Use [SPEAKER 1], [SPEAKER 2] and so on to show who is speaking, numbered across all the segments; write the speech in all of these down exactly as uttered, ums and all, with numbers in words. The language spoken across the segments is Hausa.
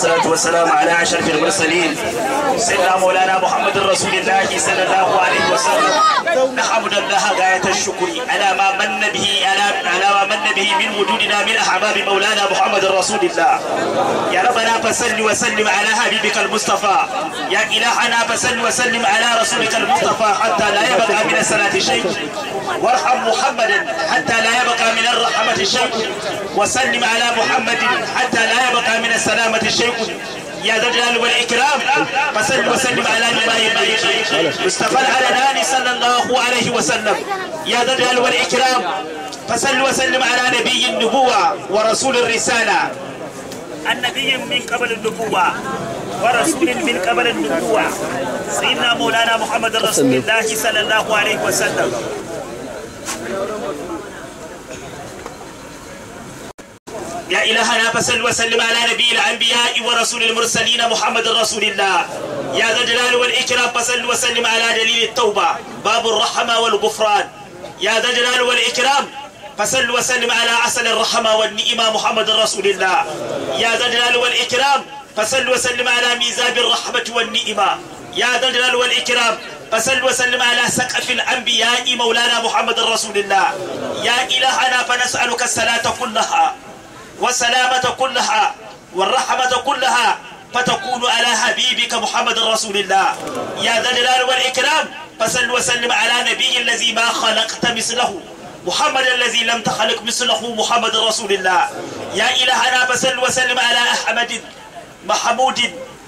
[SPEAKER 1] والصلاة والسلام على أشرف المرسلين سيدنا مولانا محمد رسول الله صلى الله عليه وسلم. نحمد الله غاية الشكر على ما من به على على ما من به من وجودنا من أحباب مولانا محمد رسول الله. يا ربنا فصل وسلم على حبيبك المصطفى، يا إلهنا فصل وسلم على رسولك المصطفى حتى لا يبقى من الصلاة شيء، وارحم محمدا حتى لا يبقى من الرحمة شيء، وسلم على محمد حتى لا يبقى من السلامة شيء. يا ذا الجلال والإكرام فصل وسلم على نبي الملك مصطفى العدنان صلى الله عليه وسلم. يا ذا الجلال والإكرام فصل وسلم على نبي النبوة ورسول الرسالة، النبي من قبل النبوة ورسول من قبل النبوة، سيدنا مولانا محمد رسول الله صلى الله عليه وسلم. يا إلهنا فصل وسلم على نبي الأنبياء ورسول المرسلين محمد رسول الله. يا ذا الجلال والإكرام فصل وسلم على دليل التوبة باب الرحمة والغفران. يا ذا الجلال والإكرام فصل وسلم على عسل الرحمة والنعمة محمد رسول الله. يا ذا الجلال والإكرام فصل وسلم على ميزاب الرحمة والنعمة. يا ذا الجلال والإكرام فصل وسلم على سقف الأنبياء مولانا محمد رسول الله. يا إلهنا فنسألك الصلاة كلها والسلامة كلها والرحمة كلها فتكون على حبيبك محمد رسول الله. يا ذا الجلال والإكرام فصل وسلم على نبي الذي ما خلقت مثله، محمد الذي لم تخلق مثله محمد رسول الله. يا إلهنا فصل وسلم على أحمد محمود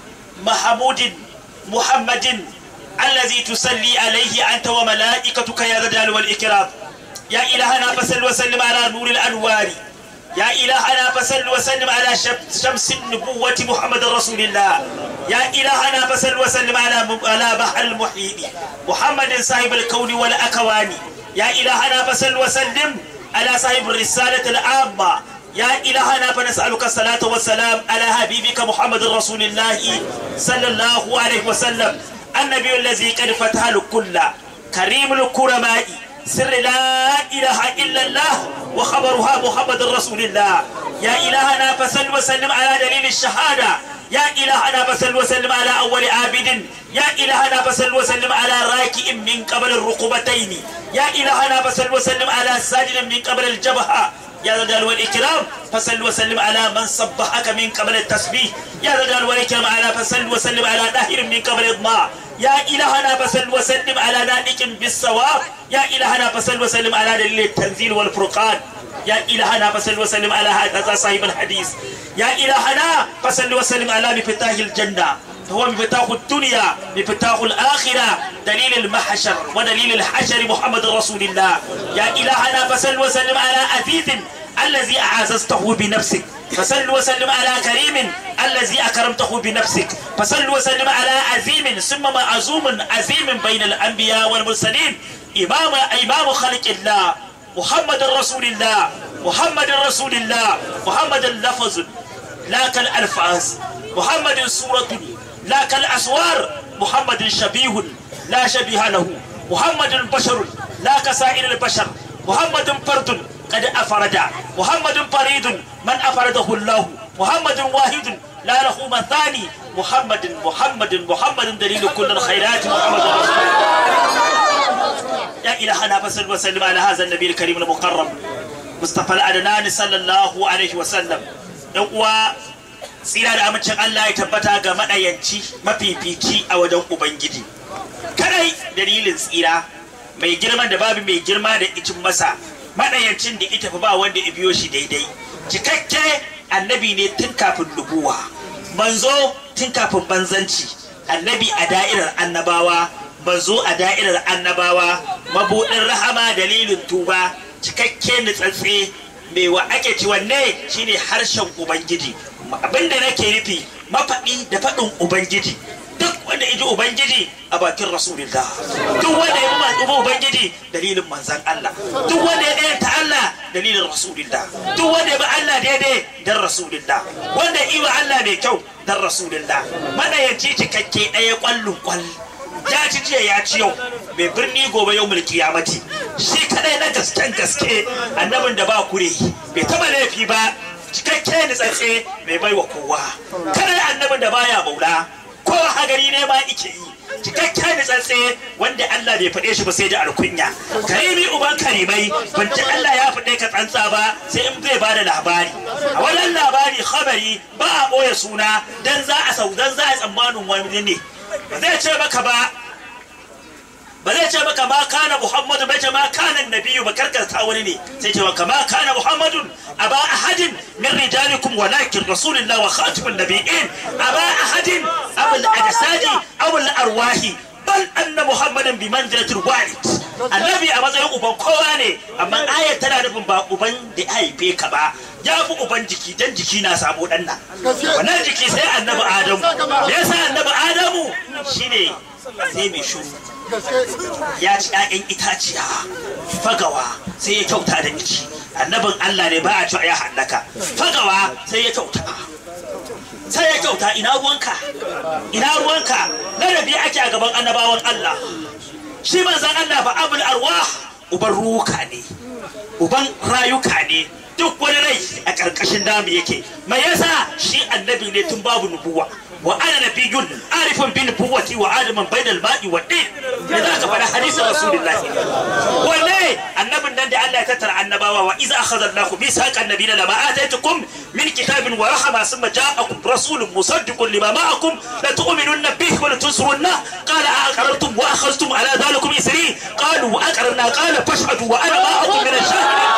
[SPEAKER 1] محمود محمد الذي تصلي عليه أنت وملائكتك يا ذا الجلال والإكرام. يا إلهنا فصل وسلم على نور الأنوار. يا إلهنا فصل وسلم على شمس النبوة محمد رسول الله. يا إلهنا فصل وسلم على على بحر المحيط محمد صاحب الكون والأكوان. يا إلهنا فصل وسلم على صاحب الرسالة العامة. يا إلهنا فنسألك الصلاة والسلام على حبيبك محمد رسول الله صلى الله عليه وسلم، النبي الذي قد فتح الكل كريم الكرماء سر لا إله إلا الله وخبرها محمد رسول الله. يا إلهنا فصل وسلم على دليل الشهادة. يا إلهنا فصل وسلم على أول عابد. يا إلهنا فصل وسلم على راكع من قبل الركبتين. يا إلهنا فصل وسلم على ساجد من قبل الجبهة. يا ذا الجلال والإكرام فصل وسلم على من صبحك من قبل التسبيح. يا ذا الجلال والإكرام على فصل وسلم على داهر من قبل إضماع. يا إلهنا فصل وسلم على نائك بالصواب. يا إلهنا فصل وسلم على دليل التنزيل والفرقان. يا إلهنا فصل وسلم على هذا صاحب الحديث. يا إلهنا فصل وسلم على مفتاح الجنة، هو مفتاح الدنيا مفتاح الآخرة دليل المحشر ودليل الحشر محمد رسول الله. يا إلهنا فصل وسلم على عزيز الذي أعززته بنفسك، فصل وسلم على كريم الذي أكرمته بنفسك، فصل وسلم على عظيم ثم معزوم عظيم بين الأنبياء والمرسلين، إمام إمام خلق الله محمد رسول الله محمد رسول الله محمد لفظ لا كالألفاظ، محمد صورة لا كالأسوار، محمد شبيه لا شبيه له، محمد بشر لا كسائر البشر، محمد فرد قد أفرد، محمد فريد من أفرده الله، محمد واحد لا له مثاني، محمد محمد محمد دليل كل الخيرات محمد رسول الله. يا إلهنا فصل وسلم على هذا النبي الكريم المقرب مصطفى العدنان صلى الله عليه وسلم. يقوى tsira da amincin Allah ya tabbata ga madayanci mafifici a wajen Ubangiji. Kadai dalilin tsira mai girman da babu mai girma da icin masa, madayancin da ita fa ba wanda ya biyo shi daidai. Cikakke annabi ne tun kafin nubuwa, manzo tun kafin banzanci, annabi a da'irar annabawa, manzo a da'irar annabawa, mabudin rahama dalilin tuba, cikakke nutsatse mai wa ake ci wanne shine harshen Ubangiji. Abinda nake nufi mafaɗi da faɗin Ubangiji, duk wanda ya ji Ubangiji a bakin Rasulullah, duk wanda ya bi Ubangiji dalilin manzan Allah, duk wanda ya ɗaya ta Allah dalilin Rasulullah, duk wanda ya bi Allah daidai dan Rasulullah, wanda ya wa Allah mai kyau dan Rasulullah. Madayanci cikakke ɗaya ƙwallon ƙwal, ya ci jiya ya ci yau, mai birni gobe yau mulki ya mace, shi kadai na gasken gaske, annabin da ba kure, bai taɓa laifi ba, cikakke ni tsatse mai baiwa kowa kada annabin da baya maula kowa hagari ne ma yake yi cikakke ni tsatse wanda Allah bai faɗe shi ba sai da alkunya karimi uban karimai banda Allah ya faɗe ka tsantsa ba sai in zai bada labari a wannan labari khabari ba a boye suna dan za a sau dan za a tsammanin wani ne ba zai ce maka ba ba zai ce maka ma kana Muhammadu bai ce ma kana nabiyyu ba karkarta wani ne sai ce maka ma kana Muhammadun aba ahadin min rijalikum walakin rasulullah wa khatibun nabiyyin aba ahadin abul ajsadi abul arwahi bal anna Muhammadan bi manzilatil walid annabi a matsayin uban kowa ne amma ayat tana nufin ba uban da ya haife ka ba ya fi uban jiki dan jiki na sabo dan nan wannan jiki sai annabi Adamu yasa annabi Adamu shine sai mai shuru ya ci ƴaƴan itaciya fagawa sai ya kyauta da miki annabin Allah ne ba a cewa ya hallaka fagawa sai ya kyauta sai ya kyauta ina ruwanka ina ruwanka ladabi ake a gaban annabawan Allah shi manzon Allah ba abul arwah uban ruka ne uban rayuka ne duk wani rai a ƙarƙashin damu yake mai yasa shi annabi ne tun babu nubuwa wa ana nabiyyun arifun bi nubuwati wa adaman bainal ma'i wa din da zaka fara hadisin rasulullahi wallahi annabin nan da Allah ya tattara annabawa wa iza akhadha Allahu mithaqa an-nabiyina lama ataytukum min kitabin wa rahma thumma ja'akum rasulun musaddiqun lima ma'akum la tu'minunna bihi wa la tunsurunna qala aqarrtum wa akhadhtum ala dhalikum isri qalu aqarna qala fashhadu wa ana ma'akum min ash-shahidin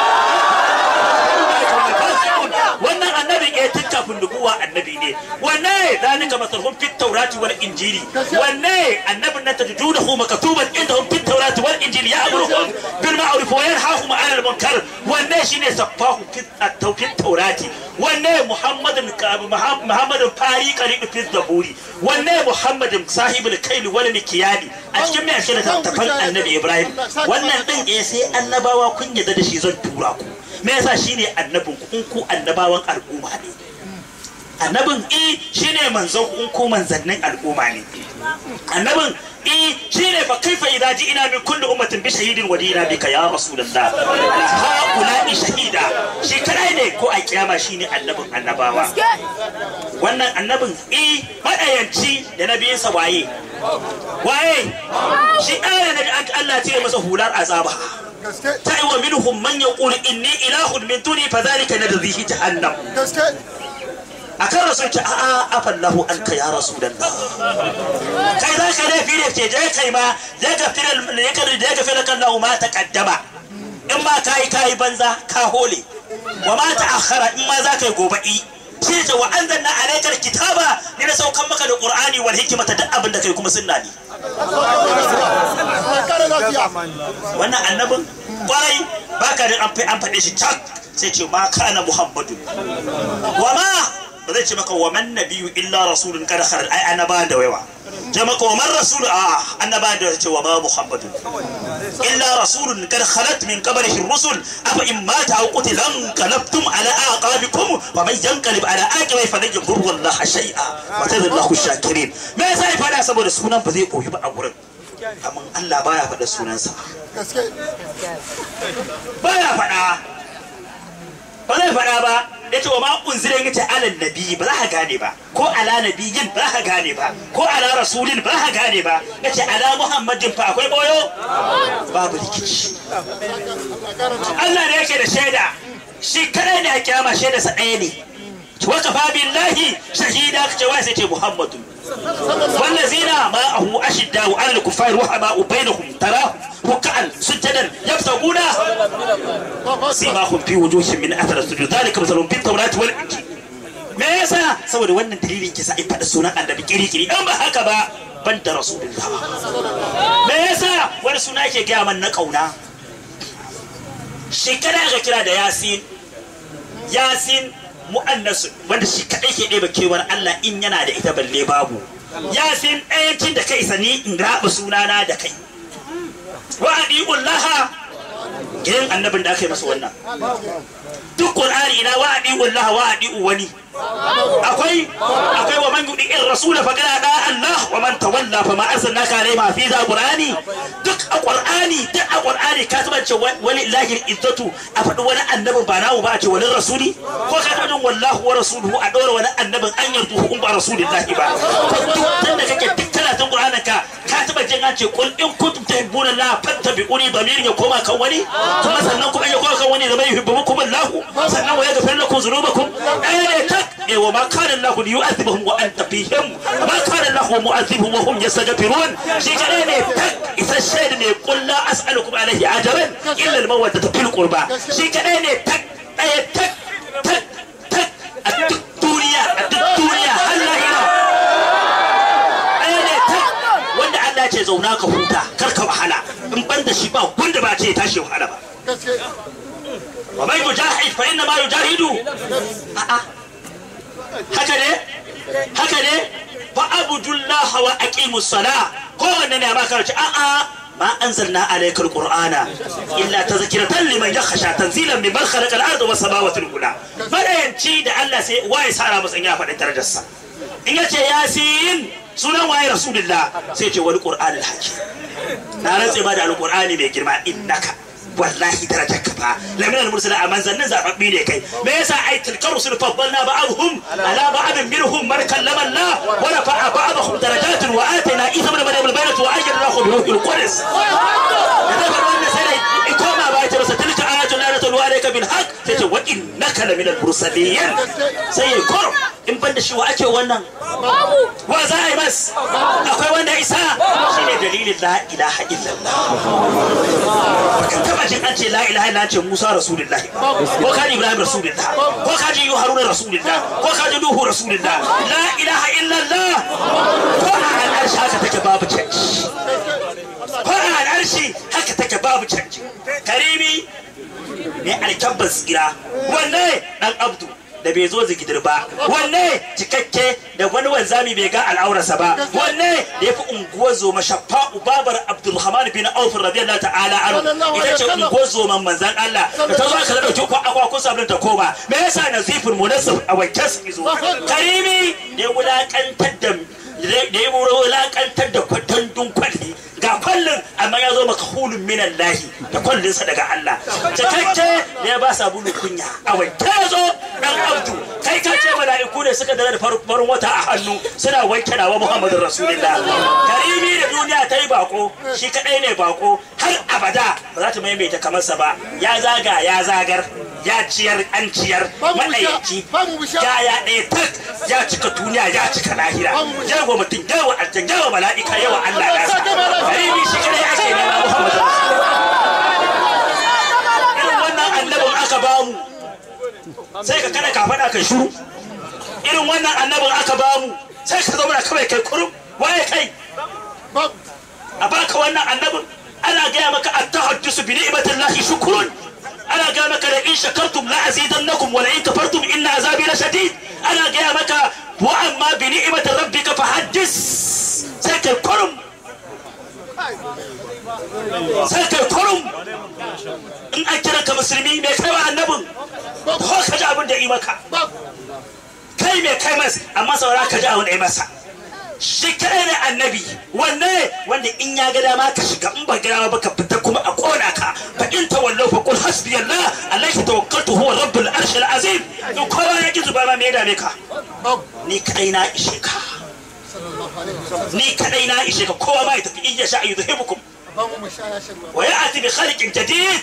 [SPEAKER 1] wannan annabin ya kafin nubuwa annabi ne wanne zalika masalhum fit tawrati wal injili wanne annabin nan tajuduhu maktuban indahum fit tawrati wal injili ya'muruhum bil ma'ruf wa yanhahum 'anil munkar wanne shine safahu fit at-tawfit tawrati wanne muhammadun muhammadun fariqan fit zaburi wanne muhammadun sahibul kail wal mikyali a cikin mai shi da tafan annabi ibrahim wannan din eh sai annabawa kun yadda da shi zan tura ku me yasa shine annabin ku ku annabawan al'umma ne annabin i shine manzon ku ku manzannin al'umma ne annabin i shine fa kaifa idza ji'ina min kulli ummatin bi shahidin wa dina bika ya rasulullah haula shahida shi kadai ne ko a kiyama shine annabin annabawa wannan annabin i madayanci da nabiyinsa waye waye shi ɗaya ne da Allah ya ce masa hular azaba tai wa minhum man yaqulu inni ilahun min duni fadhalika nadhihi jahannam akan rasul ta a afallahu anka ya rasulullah kai za ka dai fire ce je kai ma je ka fire ne ka je ka fire kan ma taqaddama in ma kai kai banza ka hole wa ma ta'akhkhara in ma za kai goba'i shi ce wa anzalna alaykal kitaba ne na saukan maka da qur'ani wal hikmata duk abin da kai kuma sunna ne wannan annabin kwarai baka da an faɗe shi tak sai ce ma kana muhammadu wa ma ba zai ce maka wa man nabiyyu illa rasulun kada kharar ai annaba da waiwa je maka wa man rasul a annaba da ce wa ma muhammadu illa rasulun kada khalat min qablihi rusul afa in mata aw qutilan qalabtum ala aqabikum wa man yanqalib ala aqibi fa yajru wallahi shay'a wa tadallahu shakirin me sai fada saboda sunan ba zai koyi ba a gurin amma Allah baya fada sunansa baya fada ba zai fada ba yace wa ma unzira yace alal nabi ba za ka gane ba ko ala nabiyyin ba za ka gane ba ko ala rasulin ba za ka gane ba yace ala muhammadin fa akwai boyo babu rikici Allah ne yake da shaida shi kadai ne a kiyama shaida sa ɗaya ne wa kafa billahi shahida kace wai sai ce muhammadu wallazina ma'ahu ashiddaa'u 'alal kuffari ruhama'u bainahum tarahum ruk'an sujadan yabtaguna simahum fi wujuhihim min athar as-sujud dhalika mathalun fit tawrati wal injil me yasa saboda wannan dalilin kisa ai fada sunan annabi kiri-kiri dan ba haka ba banda rasulullah me yasa wani suna yake ga man na kauna shi kada ga kira da yasin yasin mu'annas wanda shi kadai ke ɗeba kewar Allah in yana da ita balle babu yasin ɗayancin da kai sani in raba sunana da kai wa adiullaha gidan annabin da aka yi masa wannan duk qur'ani ina wa'adi wallahi wa'adi wani akwai akwai wa man yudi ar-rasul fa qala da Allah wa man tawalla fa ma arsalnaka alayhi ma fi za qur'ani duk a qur'ani duk a qur'ani ka taba ce walillahi al-izzatu a faɗi wani annabin ba nawo ba a ce wani rasuli ko ka taba jin wallahu wa rasuluhu a dora wani annabin an yardu hukum ba rasulillahi ba duk tunda kake duk karatun qur'anin ka ka taba jin an ce qul in kuntum tuhibbuna la fattabi'uni damirin ya koma kan wani kuma sannan kuma ya koma kan wani da bai yuhibbukum Allah sannan wa yaghfir lakum dhunubakum ayne tak e wa ma kana Allah liyu'adhibahum wa anta fihim ma kana Allah mu'adhibuhum wa hum yastaghfirun shi kadai ne tak isasshe ne qul la as'alukum alayhi ajran illa al-mawaddata fil qurba shi kadai ne tak daya tak tak tak a duk duniya a duk duniya har lahira ayne tak wanda Allah ya ce zauna ka huta kar ka wahala in banda shi ba wanda ba ce tashi wahala ba ومن يجاهد فإنما يجاهد هكذا هكذا فأعبدوا الله وأقيموا الصلاة كوننا ما كانت آآ ما أنزلنا عليك القرآن إلا تذكرة لمن يخشى تنزيلا ممن خلق الأرض والسماوات الأولى فلا ينشي ده الله سي واي سارا مسنيا فدي درجسا إن يتي ياسين سنة واي رسول الله سيتي والقرآن الحكيم نارس إبادة القرآن بيجرما إنك wallahi darajar ka fa lamina al-mursala aman zannan zababbi ne kai me yasa ai tilkar rusul faddalna ba'dhum ala ba'd minhum man kallama Allah wa rafa'a ba'dahum darajatin wa atayna isa ibn maryam al-bayyinata wa ayyadnahu bi ruhil qudus da ba wannan sai ikoma ba ta masa tilka ayatul la tatlu alayka bil haqq sai wa innaka lamina al-mursalin sai ko in banda shi wa ake wannan wa za a yi mas akwai wanda isa shine dalilin la ilaha illallah jin an ce la ilaha illa ce Musa rasulullahi ko kaji Ibrahim rasulullahi ko kaji Yu Haruna rasulullahi ko kaji Nuhu rasulullahi la ilaha illa Allah ko a al'arshi haka take babu canji ko a al'arshi haka take babu canji karimi ne alkabban tsira wanne dan abdu da bai zo zigidir ba wanne cikakke da wani wanzami bai ga al'aurarsa ba wanne da yafi unguwar zoma shaffa'u babar Abdulrahman bin Auf radiyallahu ta'ala anhu ita ce unguwar zoman manzon Allah da ta zo aka dauki ko akwakun sabon ta koma me yasa naziful munassib a wanke su izo karimi ne wulakantar da da ya wulakantar da kwatandun kwalli ga kwallin amma ya zo maka hulun minan lahi da kwallinsa daga Allah cikakke ne ba sabulu kunya a wanke ya zo dan abdu kai ka ce mala'iku ne suka dare da farin wata a hannu suna wanke nawa Muhammadin Rasulullah karimi da duniya ta yi bako shi kadai ne bako har abada ba za ta maimaita kamar sa ba ya zaga ya zagar ya ciyar an ciyar madayaci ya ya ɗaya tak ya cika duniya ya cika lahira yawa mutum yawa aljan yawa mala'ika yawa Allah ya sa karimi shi kadai ake nema Muhammadin irin wannan annabin aka bamu sai ka kada ka faɗa kai shuru irin wannan annabin aka bamu sai ka zama kawai kai kurum waye kai a baka wannan annabin ana gaya maka at-tahaddusu bi ni'matillahi shukrun ana gaya maka la in shakartum la azidannakum wa la in kafartum inna azabi la shadid ana gaya maka wa amma bi ni'mati rabbika fahaddis sai kai kurum sai kai kurum in an kira ka musulmi mai kai wa annabin ko ka ji abin da yi maka kai mai kai masa amma saura ka ji abin da yi masa shi kai ne annabi wanne wanda in ya ga dama ka shiga in ba ga dama ba ka fita kuma a kona ka fa in tawallu fa qul hasbiyallah alayhi tawakkaltu huwa rabbul arshil azim in kowa ya ki zuba ma me dame ka ni kadai na ishe ka ni kadai na ishe ka kowa ma ya tafi in ya sha yuzhibukum wa ya'ti bi khaliqin jadid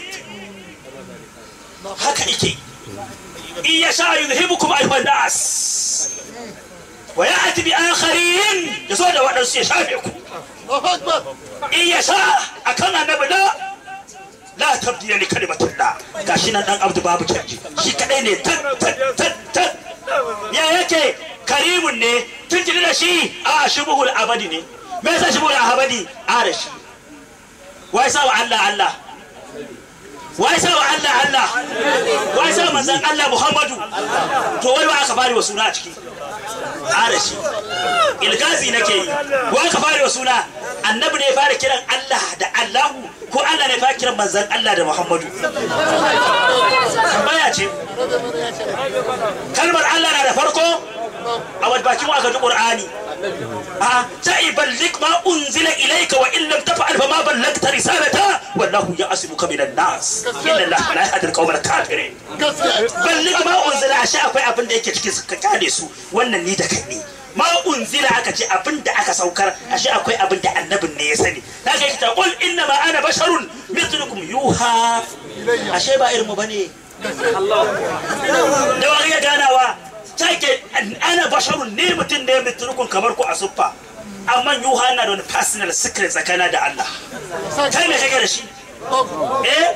[SPEAKER 1] haka yake in ya sha yuzhibukum ayyuhan nas wa ya'ti bi akharin yaso da wadansu ya shafe ku in ya sha akan annabi da la tabdila li kalimatillah gashi nan dan abdu babu canji shi kadai ne tat tat tat ya yake karimun ne tuntuni da shi a shubuhul abadi ne me yasa shubuhul abadi a da shi wai sa wa Allah Allah wai sa wa Allah Allah wai sa manzon Allah Muhammadu to wai ba aka bari wa suna a ciki a shi ilgazi nake yi wai ka bari wa suna annabi ne ya fara kiran Allah da Allahu ko Allah ne fa kiran manzon Allah da Muhammadu tambaya ce kalmar Allah na da farko a wadda bakin aka ji Qur'ani a ta'i ballik ma unzila ilayka wa in lam taf'al fa ma ballagta risalata wallahu ya'simuka minan nas inna Allah la yahdi al-qawmal kafirin ballik ma unzila ashe akwai abin da yake cikin ka kade su wannan ni da kai ne ma unzila aka ce abin da aka saukar ashe akwai abin da annabin ne ya sani kaga yake ta qul inna ma ana basharun mithlukum yuha ashe ba irin mu bane Allah da wani ya ganawa take ana basharun ne mutum da ya mitrukun kamar ku a suffa amma yuha na da wani personal secret tsakana da Allah kai me kake da shi eh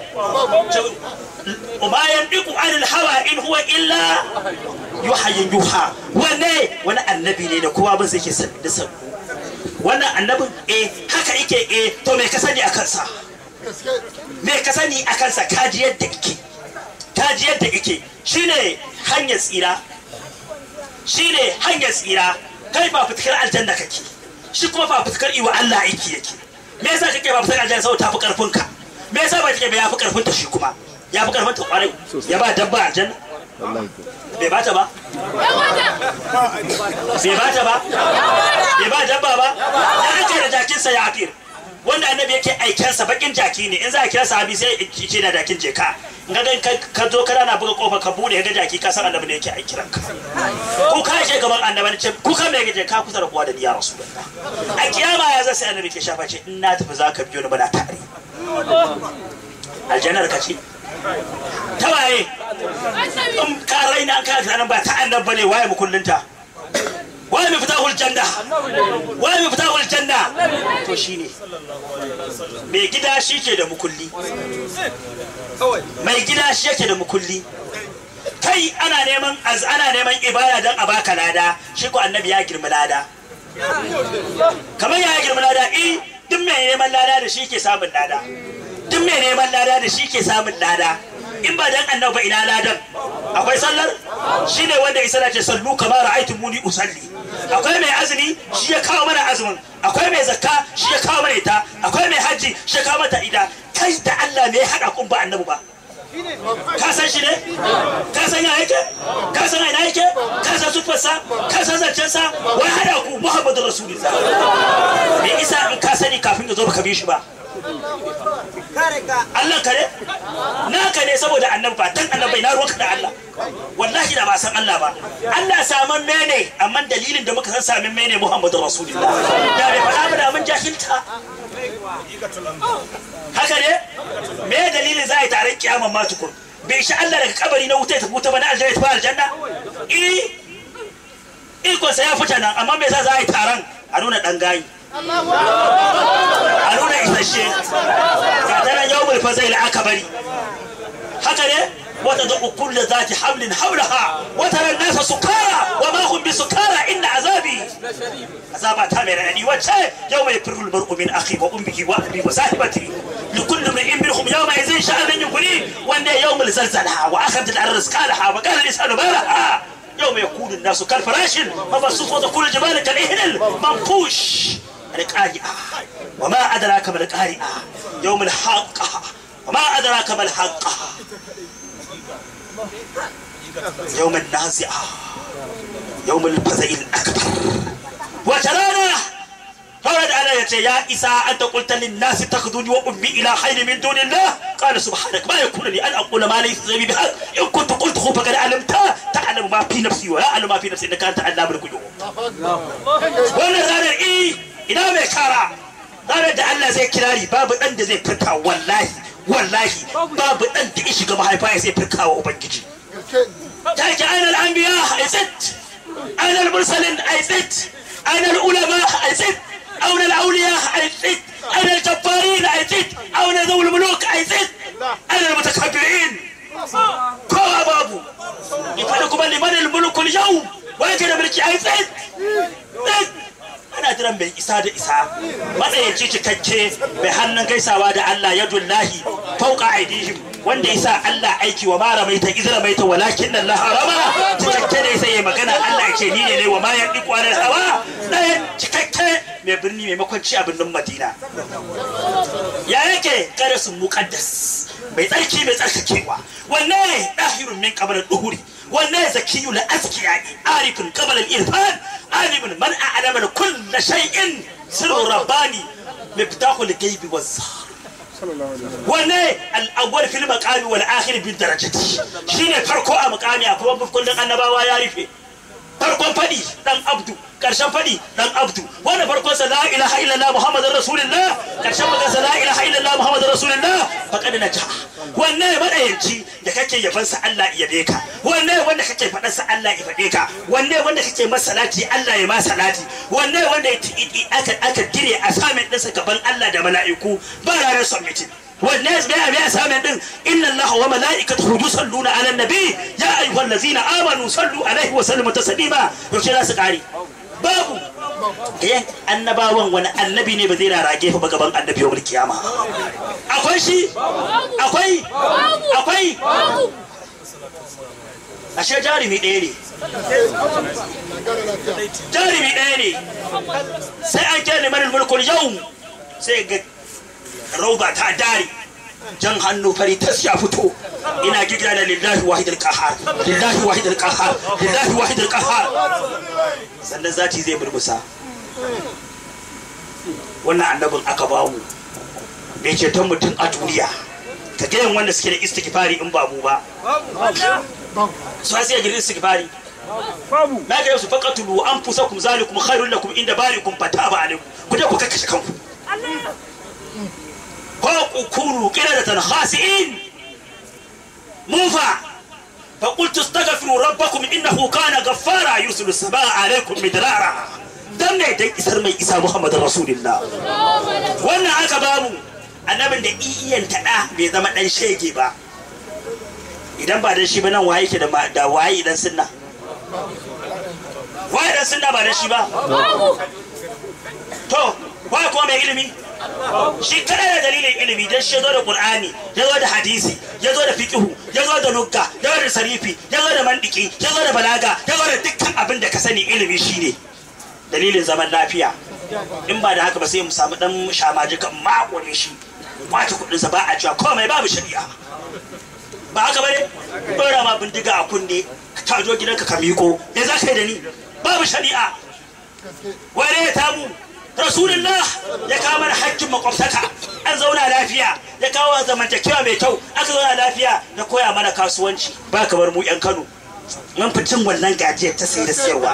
[SPEAKER 1] وما ينطق عن الهوى إن هو إلا يوحى يوحى wane wani annabi ne da kowa ba zai ke da sanu wannan annabin eh haka yake eh to me ka sani akan sa me ka sani akan sa kaji yadda yake kaji yadda yake shine hanyar tsira shine hanyar tsira kai ba fitkar aljanna kake shi kuma ba fitkar iwa Allah yake yake me yasa kake ba fitkar aljanna saboda tafi karfin ka me yasa ba kake ba yafi karfin ta shi kuma ya fi karfin ta kwarai ya ba dabba aljanna bai ba ta ba bai ba ta ba bai ba dabba ba ya ake da jakinsa ya afir wanda annabi yake aikensa bakin jaki ne in za a kira sahabi sai ce da jakin je ka ga ka zo kana na buga kofa ka bude ga jaki ka san annabi ne yake aikiran ka ku ka je gaban annabi ce ku ka me je ka kusa da kuwa da ya rasulullah a kiyama ya zai sai annabi ke shafa ce in na tafi zaka biyo ni bana tare aljannar ka ce tawaye in ka raina ka sanan ba ta annab bane waye mu kullunta waye mu fitahul janna waye mu fitahul janna to shine mai gida shike da mukulli mai gida shi yake da mukulli kai ana neman az ana neman ibada dan a baka lada shi ko annabi ya girma lada kamar ya girma lada eh duk mai neman lada da shi ke samun lada duk mai neman lada da shi ke samun lada in ba dan annabi ba ina ladan akwai sallar shine wanda isa ce sallu kamar ra'aytumuni usalli akwai mai azumi shi ya kawo mana azumin akwai mai zakka shi ya kawo mana ita akwai mai haji shi ya kawo mata ida kai da Allah ne ya hada kun ba annabi ba ka san shi ne ka san ya yake ka san ina yake ka san sufarsa ka san zancensa wai hada ku muhammadu rasulullah me isa in ka sani kafin ya zo baka bi shi ba Allah kare naka ne saboda annabi ba dan annabi na ruwanka da Allah wallahi da ba san Allah ba Allah saman mene amma dalilin da muka san samin mene Muhammadu Rasulullah da bai fada ba da mun jahilta haka ne me dalilin za a yi taron kiyama ma tukun bai sha Allah daga kabari na wuta ta wuta ba na aljanna ta aljanna eh iko sai ya fita nan amma me za a yi taron a nuna dan gayi a nuna isasshe ga tana yawon fazail aka bari haka ne wata da ukul da zati hamlin haulaha wata ran nasa sukara wa ma hum bi sukara inna azabi azaba ta mai radadi wacce yau mai firul mar'u min akhi wa ummihi wa abi wa sahibati li kulli imrin minhum yawma yazin sha'anan yughni wanda yawmul zalzalaha wa akhadhat al-ars qalaha wa qala lisanu balaha يوم يكون الناس كالفراش مبسوط وتكون الجبال كالإهن المنفوش القارئة وما أدراك ما القارئة يوم الحاقة وما أدراك ما الحاقة يوم النازعة يوم الفزع الأكبر وترانا فورد على يا إساء أنت قلت للناس اتخذوني وأمي إلى حين من دون الله قال سبحانك ما يكون لي أن أقول ما ليس لي بحق إن كنت قلته فقد علمته تعلم ما في نفسي ولا أعلم ما في نفسي إنك أنت علام الغيوب wannan ranar eh ina mai kara ranar da Allah zai kirari babu dan da zai furta wallahi wallahi babu dan da ya shiga mahaifa ya zai furta wa ubangiji take ainal anbiya aisit ainal mursalin aisit ainal ulama aisit أين الأولياء أيزيد أين الجبارين أيزيد أين ذو الملوك أيزيد أين المتكبرين كوا بابو يفعلكم لمن الملك اليوم ويجد ملك أيزيد ana jiran mai isa da isa matsayaci cikakke mai hannun gaisawa da Allah yadullahi fauqa aidihim wanda yasa Allah aiki wa mara mai ta izra mai ta walakin Allah harama cikakke ne sai ya magana Allah yake ni ne wa ma yandiqu anil hawa ɗayan cikakke mai birni maimakon ci a birnin Madina. Ya yake karasun muqaddas mai tsarki mai tsarkakewa. Wanne dahirun min qabla duhuri. Wanne zakiyul azkiya arifun qabla al-irfan. Alimun man a'lama kull shay'in sirru rabbani miftahul ghaibi waz-zahir. Wanne al-awwal fil maqami wal akhir bil darajati. Shine farko a maqami a kuma kullun annabawa ya rufe. Farkon fadi dan abdu, karshen fadi dan abdu. Wannan farkon sa la ilaha illallah muhammadur rasulullah, karshen magana sa la ilaha illallah muhammadur rasulullah faqad najah. Wanne madayanci da kake yaban sa Allah ya yabe ka, wanne wanda kake fadan sa Allah ya fade ka, wanne wanda kake masa salati Allah ya ma salati, wanne wanda aka aka dire assignment din sa gaban Allah da mala'iku ba ranar submitting. والناس بقى بقى سامع إن الله وملائكته يصلون على النبي يا أيها الذين آمنوا صلوا عليه وسلموا تسليما يوشي ناس قاري بابو إيه النباوان وانا النبي نبذينا راجيه بقبان النبي يوم القيامة أخوي شي أخوي أخوي أشياء جاري ميديني جاري ميديني سيأجاني من الملك اليوم سيقل roba ta dare jan hannu fari tas ya fito ina gida da lillahi wahidul qahhar lillahi wahidul qahhar lillahi wahidul qahhar sannan zati zai burbusa wannan annabin aka bawo bai ce ton mutum a duniya ka ga yan wanda suke da istighfari in ba mu ba su sai ga istighfari babu na ga su faqatulu anfusakum zalikum khairul lakum inda barikum fataba alaikum ku je ku kakkashe kanku كونوا قردة خاسئين موفى فقلت استغفروا ربكم إنه كان غفارا يرسل السماء عليكم مدرارا دم دي إسر مي إسا محمد رسول الله وانا aka bamu annabin da iyan tada bai zama dan shege ba idan ba dan shi ba nan waye ke da da waye idan sunna waye dan sunna ba dan shi ba to waye kuma mai ilimi shi kada da dalilin ilimi dan shi zo da Qur'ani ya zo da hadisi ya zo da fiqhu ya zo da lugha ya zo da sarifi ya zo da mandiki ya zo da balaga ya zo da dukkan abin da ka sani ilimi shine dalilin zaman lafiya in ba da haka ba sai mu samu dan shamaji kan makone shi kwace kudin sa ba a cewa komai babu shari'a ba haka bane dora ma bindiga a kunne ka zo gidanka ka miko me za ka yi da ni babu shari'a ware ta mu Rasulullah ya kawo mana hakkin makwabtaka an zauna lafiya ya kawo zamantakewa mai kyau aka zauna lafiya ya koya mana kasuwanci ba kamar mu yan Kano mun fi cin wannan gajiyar ta sai da sayarwa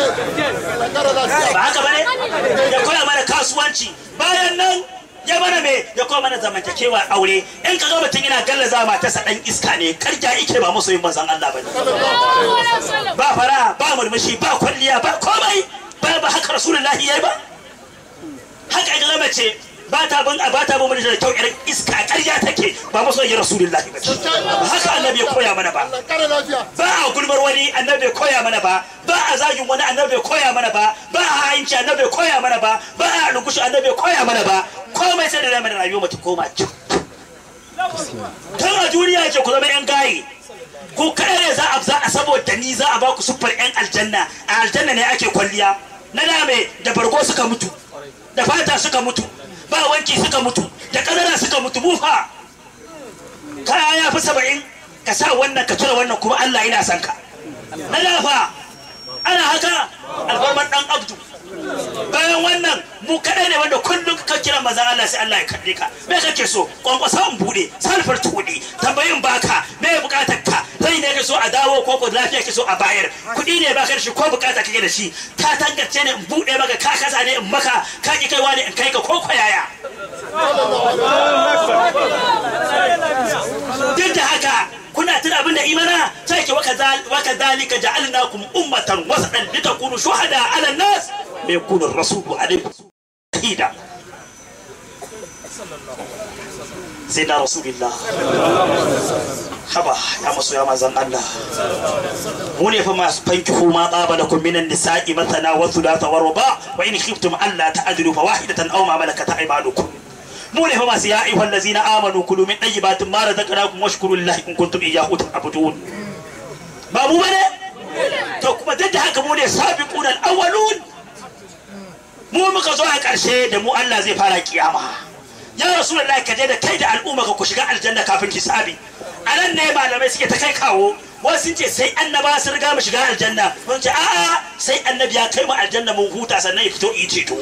[SPEAKER 1] ba haka bane ya koya mana kasuwanci bayan nan ya mana me ya koya mana zamantakewa aure in ka ga mutun yana gallaza matarsa dan iska ne karja yake ba musu yin manzon Allah bane ba fara ba murmushi ba kwalliya ba komai ba ba haka Rasulullah yayi ba haka ga mace ba ta bin ba ta bin da kyau irin iska ƙarya take ba maso yi Rasulullahi ba haka annabi ya koya mana ba ba a gulmar wani annabi ya koya mana ba ba a zagin wani annabi ya koya mana ba ba a hayinci annabi ya koya mana ba ba a lukushi annabi ya koya mana ba komai sai da mana rayuwa mata koma kyau kan a duniya ce ku zama yan gaye ku kada ne za a za a saboda ni za a ba ku sufar yan aljanna a aljanna ne ake kwalliya na dame da bargo suka mutu da fata suka mutu ba wanki suka mutu da kadara suka mutu mufa kaya ya fi saba'in ka sa wannan ka tura wannan kuma Allah yana son ka na lafa ana haka alfarman dan abdu bayan wannan mu kadai ne wanda kullum ka kira manzon Allah sai Allah ya kalle ka me kake so kwankwasa in bude salfar tudi tambayin baka me bukatar ka sai ne ka so a dawo ko ko lafiya ke so a bayar kudi ne baka da shi ko bukata kake da shi ka tangace ne in bude maka ka kasa ne in maka ka ki kaiwa ne in kai ka ko kwayaya duk da haka kuna tuna abin da imana sai ke waka zalika ja'alnakum ummatan wasatan litakunu shuhada 'ala an-nas mai yakunu ar-rasulu 'alaykum shahida sayyidina rasulullah haba ya maso ya mazan Allah mu ne fa masu fankihu ma qabalakum minan nisa'i mathana wa thulatha wa ruba wa in khiftum alla ta'dilu fa wahidatan aw ma malakat aymanukum mu ne fa masu ya ayyuhal ladzina amanu kulu min tayyibatin ma razaqnakum washkuru lillahi in kuntum iyyahu ta'budun ba mu bane to kuma duk da haka mu ne sabiqun al-awwalun mu muka zo a ƙarshe da mu Allah zai fara kiyama. Ya Rasulullahi ka je da kai da al'umma ka ku shiga aljanna kafin hisabi. A nan ne malamai suke ta kai kawo wasu sun ce sai annaba sun riga mu shiga aljanna mun ce a'a sai annabi ya kai mu aljanna mun huta sannan ya fito yi ceto.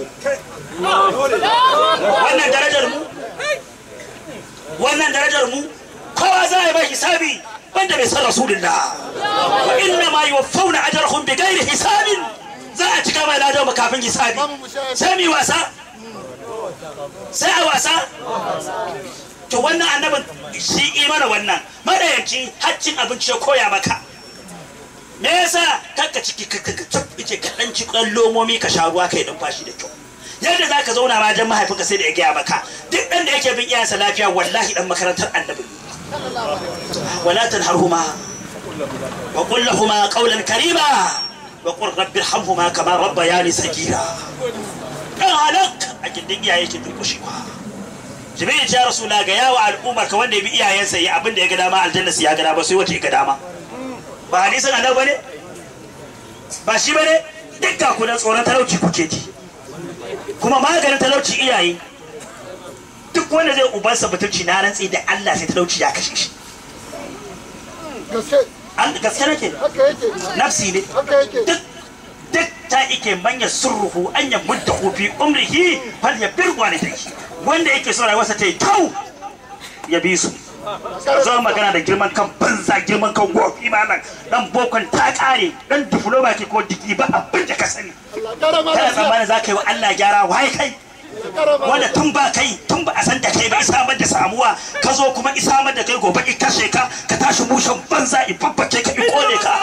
[SPEAKER 1] Wannan darajar mu wannan darajar mu kowa za ya bai hisabi banda bai san Rasulullah. Wa inna ma yuwaffawna ajrahum bighairi hisabin. Za a cika mai ladan mu kafin hisabi. Sai mi wasa sai a wasa to wannan annabin shi imana wannan madayanci haccin abinci ya koya maka me yasa kanka ciki kace ka dan ci kan lomomi ka sha ruwa kai fashi da kyau yadda zaka zauna ma jan mahaifinka sai da ya gaya maka duk dan da yake bin iyayensa lafiya wallahi dan makarantar annabi wala tanharhuma wa qul lahumu qawlan karima wa qur rabbi irhamhuma kama rabbayani sagira dan halak a gindin iyaye ke durkushewa jibril ya rasula ga yawa al'ummar ka wanda ya bi iyayensa yi abin da ya ga dama aljanna su ya ga dama sai wace ya ga dama ba hadisin annabi bane ba shi bane dukkan ku na tsoron talauci kuke ji kuma maganin talauci iyaye duk wanda zai ubansa mutunci na rantsi da Allah sai talauci ya kashe shi gaske an gaske nake nafsi ne duk duk ta ike manya surruhu an ya mudda fi umrihi fal ya birwa ne dai wanda yake so rayuwarsa ta yi kyau ya bi su zo magana da girman kan banza girman kan gofi malam dan bokon ta kare dan diploma ke ko digi ba abin da ka sani kana tsammanin za ka yi wa Allah gyara wai kai wanda tun ba kai tun ba a san da kai ba isamar da samuwa ka zo kuma isamar da kai gobe in kashe ka ka tashi mushen banza in babbace ka in kone ka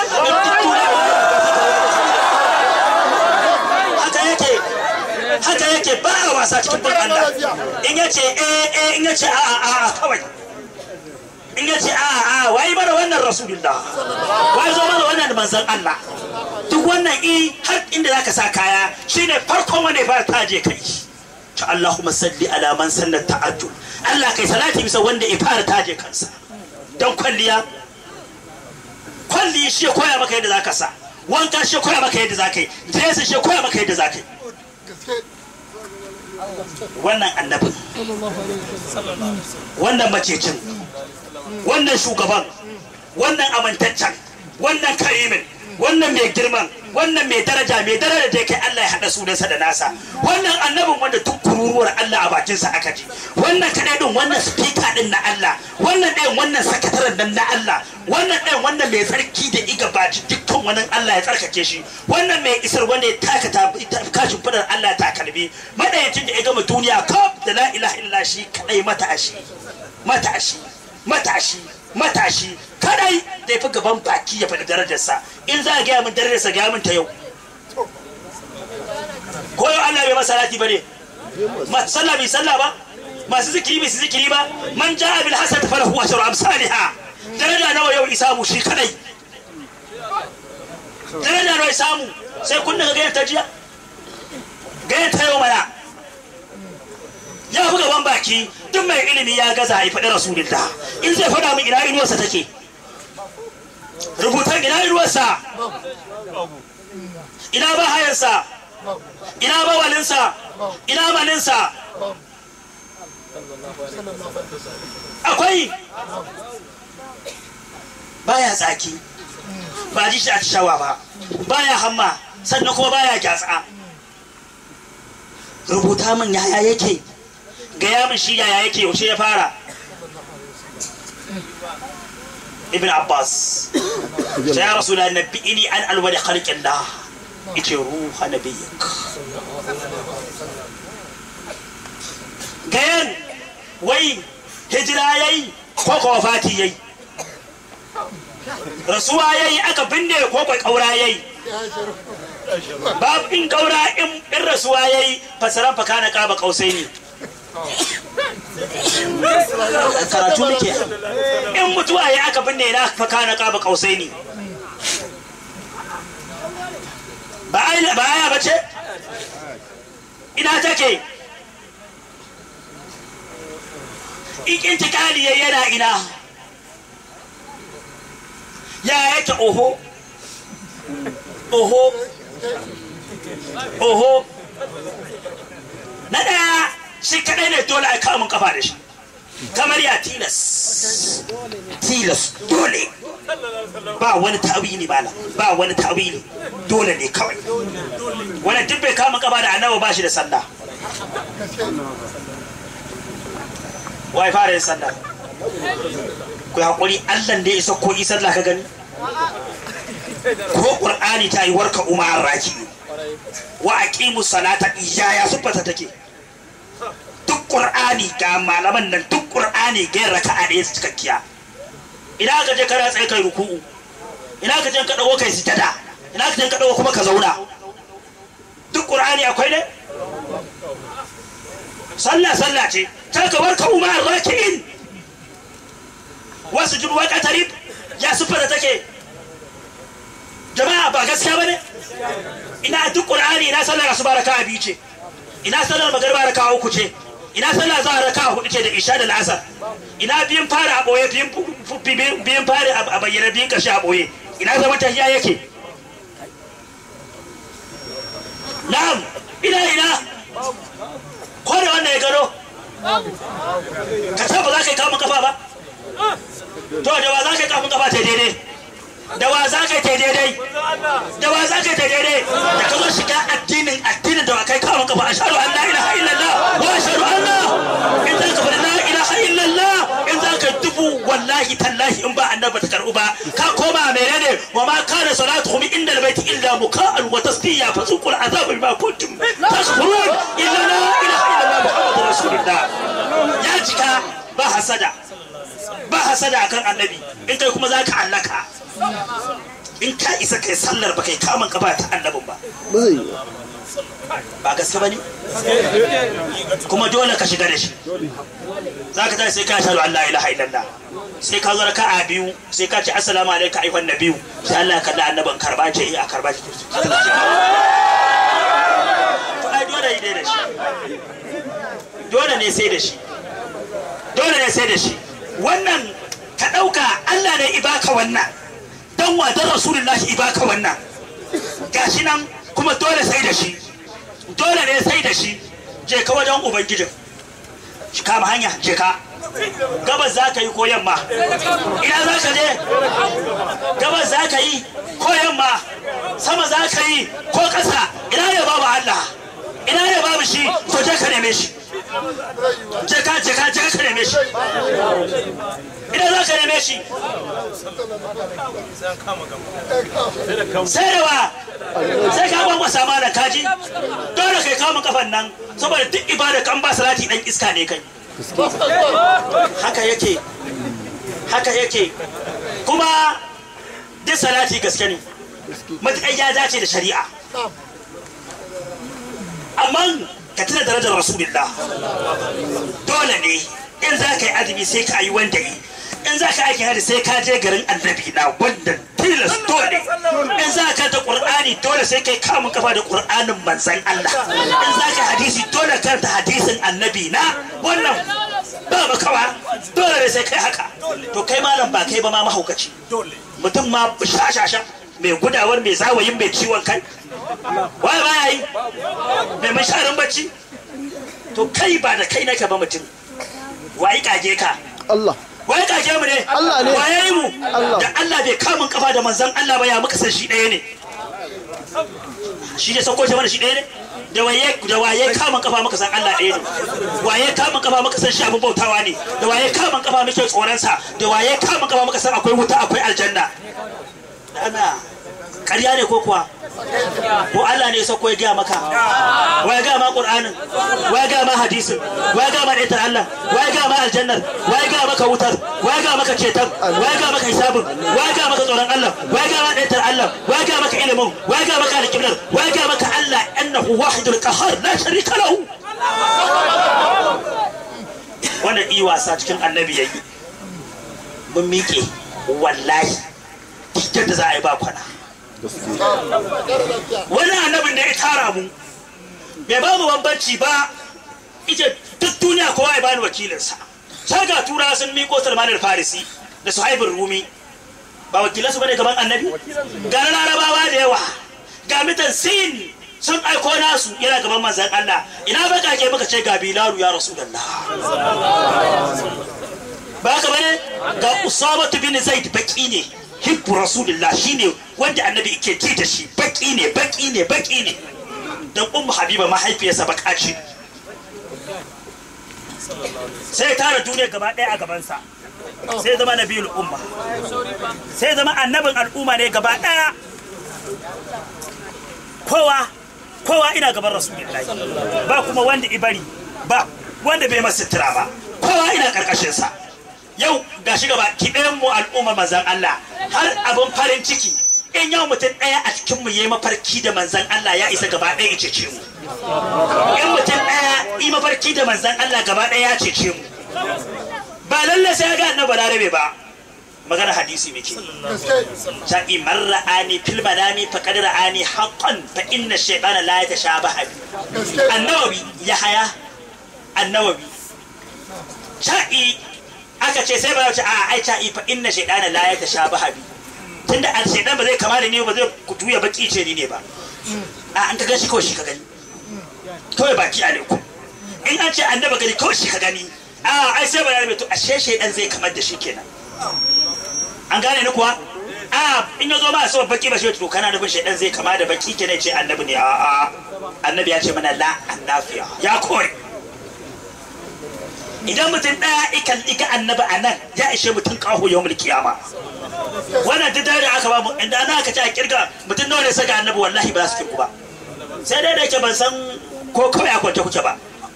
[SPEAKER 1] haka yake ba a wasa cikin bin Allah in yace eh eh in yace a a a kawai in yace a a wai mana wannan rasulullah wai zo mana wannan manzon Allah duk wannan i har inda zaka sa kaya shine farkon wanda ya fara taje kai ta Allahumma salli ala man sanna ta'ajjul Allah kai salati bisa wanda ya fara taje kansa dan kwalliya kwalli shi koya maka yadda zaka sa wanka shi koya maka yadda zaka yi dress shi koya maka yadda zaka yi wannan annabin wannan macecin wannan shugaban wannan amintaccen wannan karimin wannan mai girman wannan mai daraja mai daraja da yake Allah ya hada sunansa da nasa wannan annabin wanda duk kururuwar Allah a bakinsa aka ji wannan kadai din wannan speaker din na Allah wannan ɗayan wannan sakataren nan na Allah wannan ɗayan wannan mai tsarki da iga baci dukkan wannan Allah ya tsarkake shi wannan mai isar wanda ya takata kashin fadar Allah ta kalbi madayacin da ya gama duniya kaf da la ilaha illa shi kadai matashi matashi matashi matashi kadai da ya fi gaban baki ya faɗi darajarsa in za a gaya min darajarsa gaya min ta yau ko yau Allah bai masa salati ba ne masu sallah bai sallah ba masu zikiri bai su zikiri ba man ja'a bil hasan falahu ashru amsalha daraja nawa yau isamu shi kadai daraja nawa isamu sai kun daga gayar ta jiya gayar ta yau mana ya fi gaban baki duk mai ilimi ya gaza ya faɗi rasulullah in zai faɗa min ina inuwarsa take rubutan ina inuwarsa ina ba hayarsa ina ba walinsa ina maninsa akwai baya tsaki ba ji shi a shawa ba baya hamma sannan kuma baya gyatsa rubuta min yaya yake gaya min shi yaya yake yaushe ya fara ibn Abbas ya rasulullah nabbi'ini an alwali khalqillah ite ruha nabiyyak gayan wai hijira yayi ko ko wafati yayi rasuwa yayi aka binne ko ko kaura yayi babu in kaura in rasuwa yayi fasaran fakana qaba qausaini karatu nake in mutuwa ya aka binne na fakana qaba qausaini ba ai ba aya bace ina take ikin tikali yana ina ya yake oho oho oho na ɗaya shi kaɗai ne dole a kawo mun kafa da shi kamar ya tilas tilas dole ba wani ta'wili bala ba wani ta'wili dole ne kawai wani duk bai kama kafa da annabi ba shi da sallah wai fara yin sallah ku hakuri Allah da ya isa ko isar la ka gani ko qur'ani ta yi warka umar raki wa aqimu salata iyaya sufata take duk qur'ani ga malaman nan duk qur'ani ga raka'a da cikakkiya ina ka je kana tsaye kai ruku'u ina ka je ka dawo kai sujada ina ka je ka dawo kuma ka zauna duk qur'ani akwai ne sallah sallah ce ta ka warka umar raki'in wasu judu wa qatarib ya sufata take jama'a ba gaskiya bane ina duk qur'ani ina sallar asuba raka'a biyu ce ina sallar magriba raka'a uku ce ina sallar zahar raka'a hudu ce da isha da al'asar ina biyan fara a boye biyan biyan fara a bayyana biyan karshe a boye ina zaman tahiyya yake na'am ina ina ko da wannan ya gano ka ce ba za ka yi kamun kafa ba to da ba za ka yi kamun kafa ta daidai da wa za ka yi daidai da wa za ka yi daidai da ka zo shiga addinin addinin da wa kai kawo kafa ashhadu an la ilaha illallah wa ashhadu anna in za ka faɗi la ilaha illallah in za ka dubu wallahi tallahi in ba annabi ta karɓu ba ka koma menene wa ma kana salatuhum inda albayti illa muka'an wa tasdiya fa suqul azab bima kuntum tashkurun illa la ilaha illallah muhammadur rasulullah ya cika ba hasada ba hasada akan annabi in kai kuma za ka allaka in ka isa kai sallar ba kai kamun kafa ta annabin ba ba gaske ba ne kuma dole ka shiga da shi za ka tashi sai ka shaɗu Allah ilaha illallah sai ka zo raka'a biyu sai ka ce assalamu alaikum ayyuhan nabiyyu sai Allah ya kalli annabin karba ce eh a karba ce to ai dole ne da shi dole ne sai da shi dole ne sai da shi wannan ka ɗauka Allah ne ibaka wannan dan wadan rasulullahi ibaka wannan gashi nan kuma dole sai da shi dole ne sai da shi je ka wajen ubangijin shi kama hanya je ka gabas za ka yi ko yamma ina za ka je gabas za ka yi ko yamma sama za ka yi ko ƙasa ina ne babu Allah ina ne babu shi to je ka neme shi je ka je ka je ka neme shi idan za ka neme shi sai da wa sai ka gwangwa sama da kaji dole kai kamun kafan nan saboda duk ibada kan ba salati dan iska ne kai haka yake haka yake kuma duk salati gaske ne matakai ya dace da shari'a amma ka tuna darajar rasulullah dole ne in za ka yi azumi sai ka yi wanda yi in za ka aiki hadi sai ka je garin annabi na wanda tilas dole in za ka ta qur'ani dole sai kai kamun kafa da qur'anin manzon Allah in za ka hadisi dole ka ta hadisin annabi na wannan ba makawa dole ne sai kai haka to kai malam ba kai ba ma mahaukaci mutum ma shashasha mai gudawar mai zawayin mai ciwon kai wai ba yayi mai masharin bacci to kai ba da kai nake ba mutum wai kage ka
[SPEAKER 2] Allah
[SPEAKER 1] wai kage mu ne
[SPEAKER 2] Allah ne
[SPEAKER 1] wai yayi mu da Allah bai kamun kafa da manzon Allah ba ya muka san shi ɗaya ne shi ne sauko shi mana shi ɗaya ne da waye da waye kamun kafa muka san Allah ɗaya ne waye kamun kafa muka san shi abin bautawa ne da waye kamun kafa muke tsoron sa da waye kamun kafa muka san akwai wuta akwai aljanna ana ƙarya ne ko kuwa ko Allah ne ya sauko ya gaya maka wai ga ma Qur'anin wai ga ma hadisin wai ga ma ɗaitar Allah wai ga ma aljannar wai ga maka wutar wai ga maka cetar wai ga maka hisabin wai ga maka tsoron Allah wai ga ma ɗaitar Allah wai ga maka ilimin wai ga maka alƙiblar wai ga maka Allah annahu wahidul qahhar la sharika lahu wannan yi wasa cikin annabi yayi mun miƙe wallahi yadda za a yi ba kwana wani annabin da ya tara mu bai ba mu bambanci ba ita duk duniya kowa ya bani wakilinsa sai ga tura sun miko Salman al-Farisi da Suhaibur Rumi ba wakilansu bane gaban annabi ga larabawa da yawa ga mitan Sin sun aiko nasu yana gaban manzan Allah ina bakake muka ce ga Bilalu ya Rasulullah ba ka bane ga Usama bin Zaid baki ne hibbu Rasulullah shine wanda annabi yake ji da shi baki ne baki ne baki ne dan ummu Habiba mahaifiyarsa baka ce sai tara duniya gaba daya a gaban sa sai zama nabiyul umma sai zama annabin al'umma ne gaba daya kowa kowa ina gaban Rasulullahi ba kuma wanda ibari ba wanda bai masa sutura ba kowa ina karkashin sa yau gashi gaba ki ɗayan mu al'umma manzan Allah har abin farin ciki in yau mutum ɗaya a cikin mu yayi mafarki da manzan Allah ya isa gaba ɗaya ya cece mu in mutum ɗaya yi mafarki da manzan Allah gaba ɗaya ya cece mu ba lalle sai ya ga annabi Larabe ba magana hadisi muke sha'i marra'ani fil manami faqad ra'ani haqqan fa inna shaytana la yatashabaha annabi yahaya annabi sha'i aka ce sai ba ya ce a ai sha'i fa inna shaytana la yatashabaha tunda al shaytan ba zai kama da ni ba zai kutuya baki ce ni ne ba a an ka gashi kawai shi ka gani kawai baki alaikum in an ce annabi gani kawai shi ka gani a ai sai ba ya to ashe shaytan zai kamar da shi kenan an gane ni kuwa a in yazo ma so baki ba shi to kana da bin shaytan zai kama da baki kenan ce annabi ne a a annabi ya ce mana la annafiya ya kore idan mutum daya ikan iga annabi anan ya ishe mutum kaho yawmul kiyama wannan da dare aka ba mu inda ana aka ce a kirga mutum nawa ne saka annabi wallahi ba za su kirku ba sai dai da yake ban san ko kawai a kwance kuke ba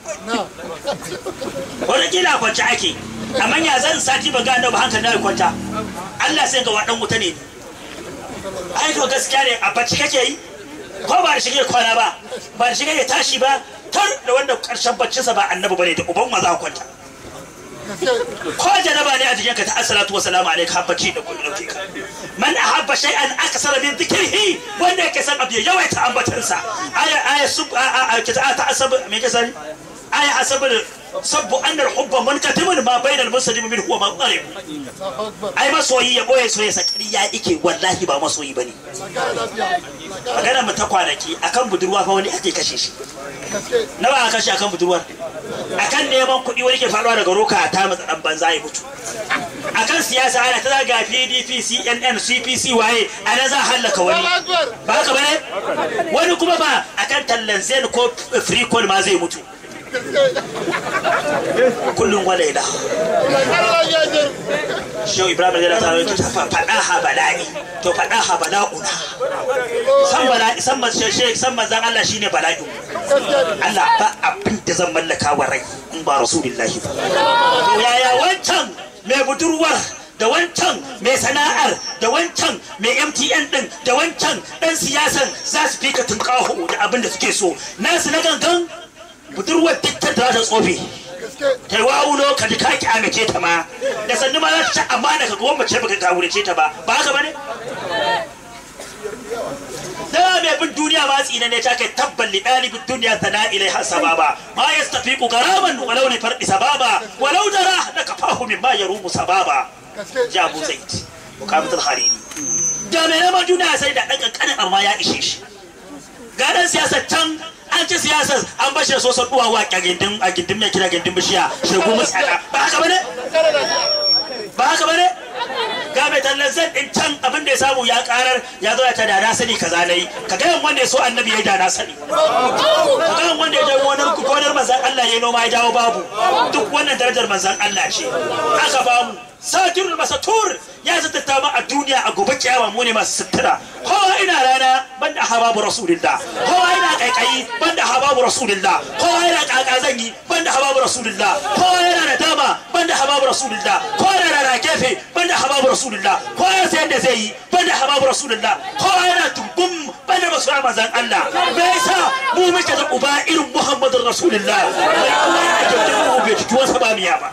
[SPEAKER 1] wani kila kwance ake amma ya zan sati ban ga annabi hankali na kwanta Allah sai ga wadan wuta ne ai to gaskiya ne a bacci kake yi ko ba da shige kwana ba ba da shige tashi ba tar da wanda karshen baccinsa ba annabi bane da uban maza kwanta ko janaba ne a jikinka ta assalatu wassalamu alayka habbaci da kullu dauke ka man ahabba shay'an akthara min dhikrihi wanda yake san abu yawaita ambatansa aya aya sub a ta ta asab me ke sani aya asab sabbu anna al-hubba munkatimun ma bayna al-muslim min huwa maqarib ai masoyi ya boye soyayya sakari ya ike wallahi ba masoyi bane magana mu ta kwanaki akan budurwa fa wani ake kashe shi nawa aka kashe akan budurwar akan neman kuɗi wani ke faruwa daga roka ta matsa dan banza ya mutu akan siyasa ana ta zaga P D P C N N C P C waye ana za halaka wani ba haka bane wani kuma ba akan tallan zen ko free call ma zai mutu kullum walaila Shehu Ibrahim da ta rawaito ta fada ha bala'i to fada ha bala'una san bala'i san mashe san manzan Allah shine bala'i Allah ba abin da zan mallaka wa rai in ba rasulullahi ba to yaya wancan mai budurwar da wancan mai sana'ar da wancan mai M T N din da wancan dan siyasan za su fika tunkaho da abin da suke so nasu na gangan budurwar dukkan da ta tsofe ta yi wawulo ka ji ka kyamace ta ma da sannu ma za ta ci amana ka goma ce baka kawurace ta ba ba haka bane da mai bin duniya ma tsina ne ta kai tabban li dalibin duniya sana ilaiha sababa ma yastafiqu garaman walau li fardi sababa walau dara da kafahu min ma yarumu sababa ja Abu Zaid mukabatul hariri da mai neman duniya sai da dan kankanin amma ya ishe shi ga dan siyasar can an ci siyasar an bashi so so duwa wa gindin a gindin mai kira gindin bishiya shegu musaka ba haka bane ba haka bane ga mai tallan zan din can abin da ya samu ya karar ya zo ya ta da na sani kaza nayi ka ga yan wanda ya so annabi ya da na sani ka ga yan wanda ya jawo wani gonar manzon Allah ya noma ya jawo babu duk wannan darajar manzon Allah ce aka ba mu satirul masatur ya zata ma a duniya a gobe kiyama mu ne masu sutura kowa ina rana banda hababu rasulullah kowa ina kaikayi banda hababu rasulullah kowa ina kaka zanyi banda hababu rasulullah kowa yana da dama banda hababu rasulullah kowa yana da gefe banda hababu rasulullah kowa ya sayar da zai yi banda hababu rasulullah kowa yana tumbum banda masoya manzon Allah me yasa mu muke da uba irin muhammadur rasulullah bai kuma ya ake mu bai tuwa sabamiya ba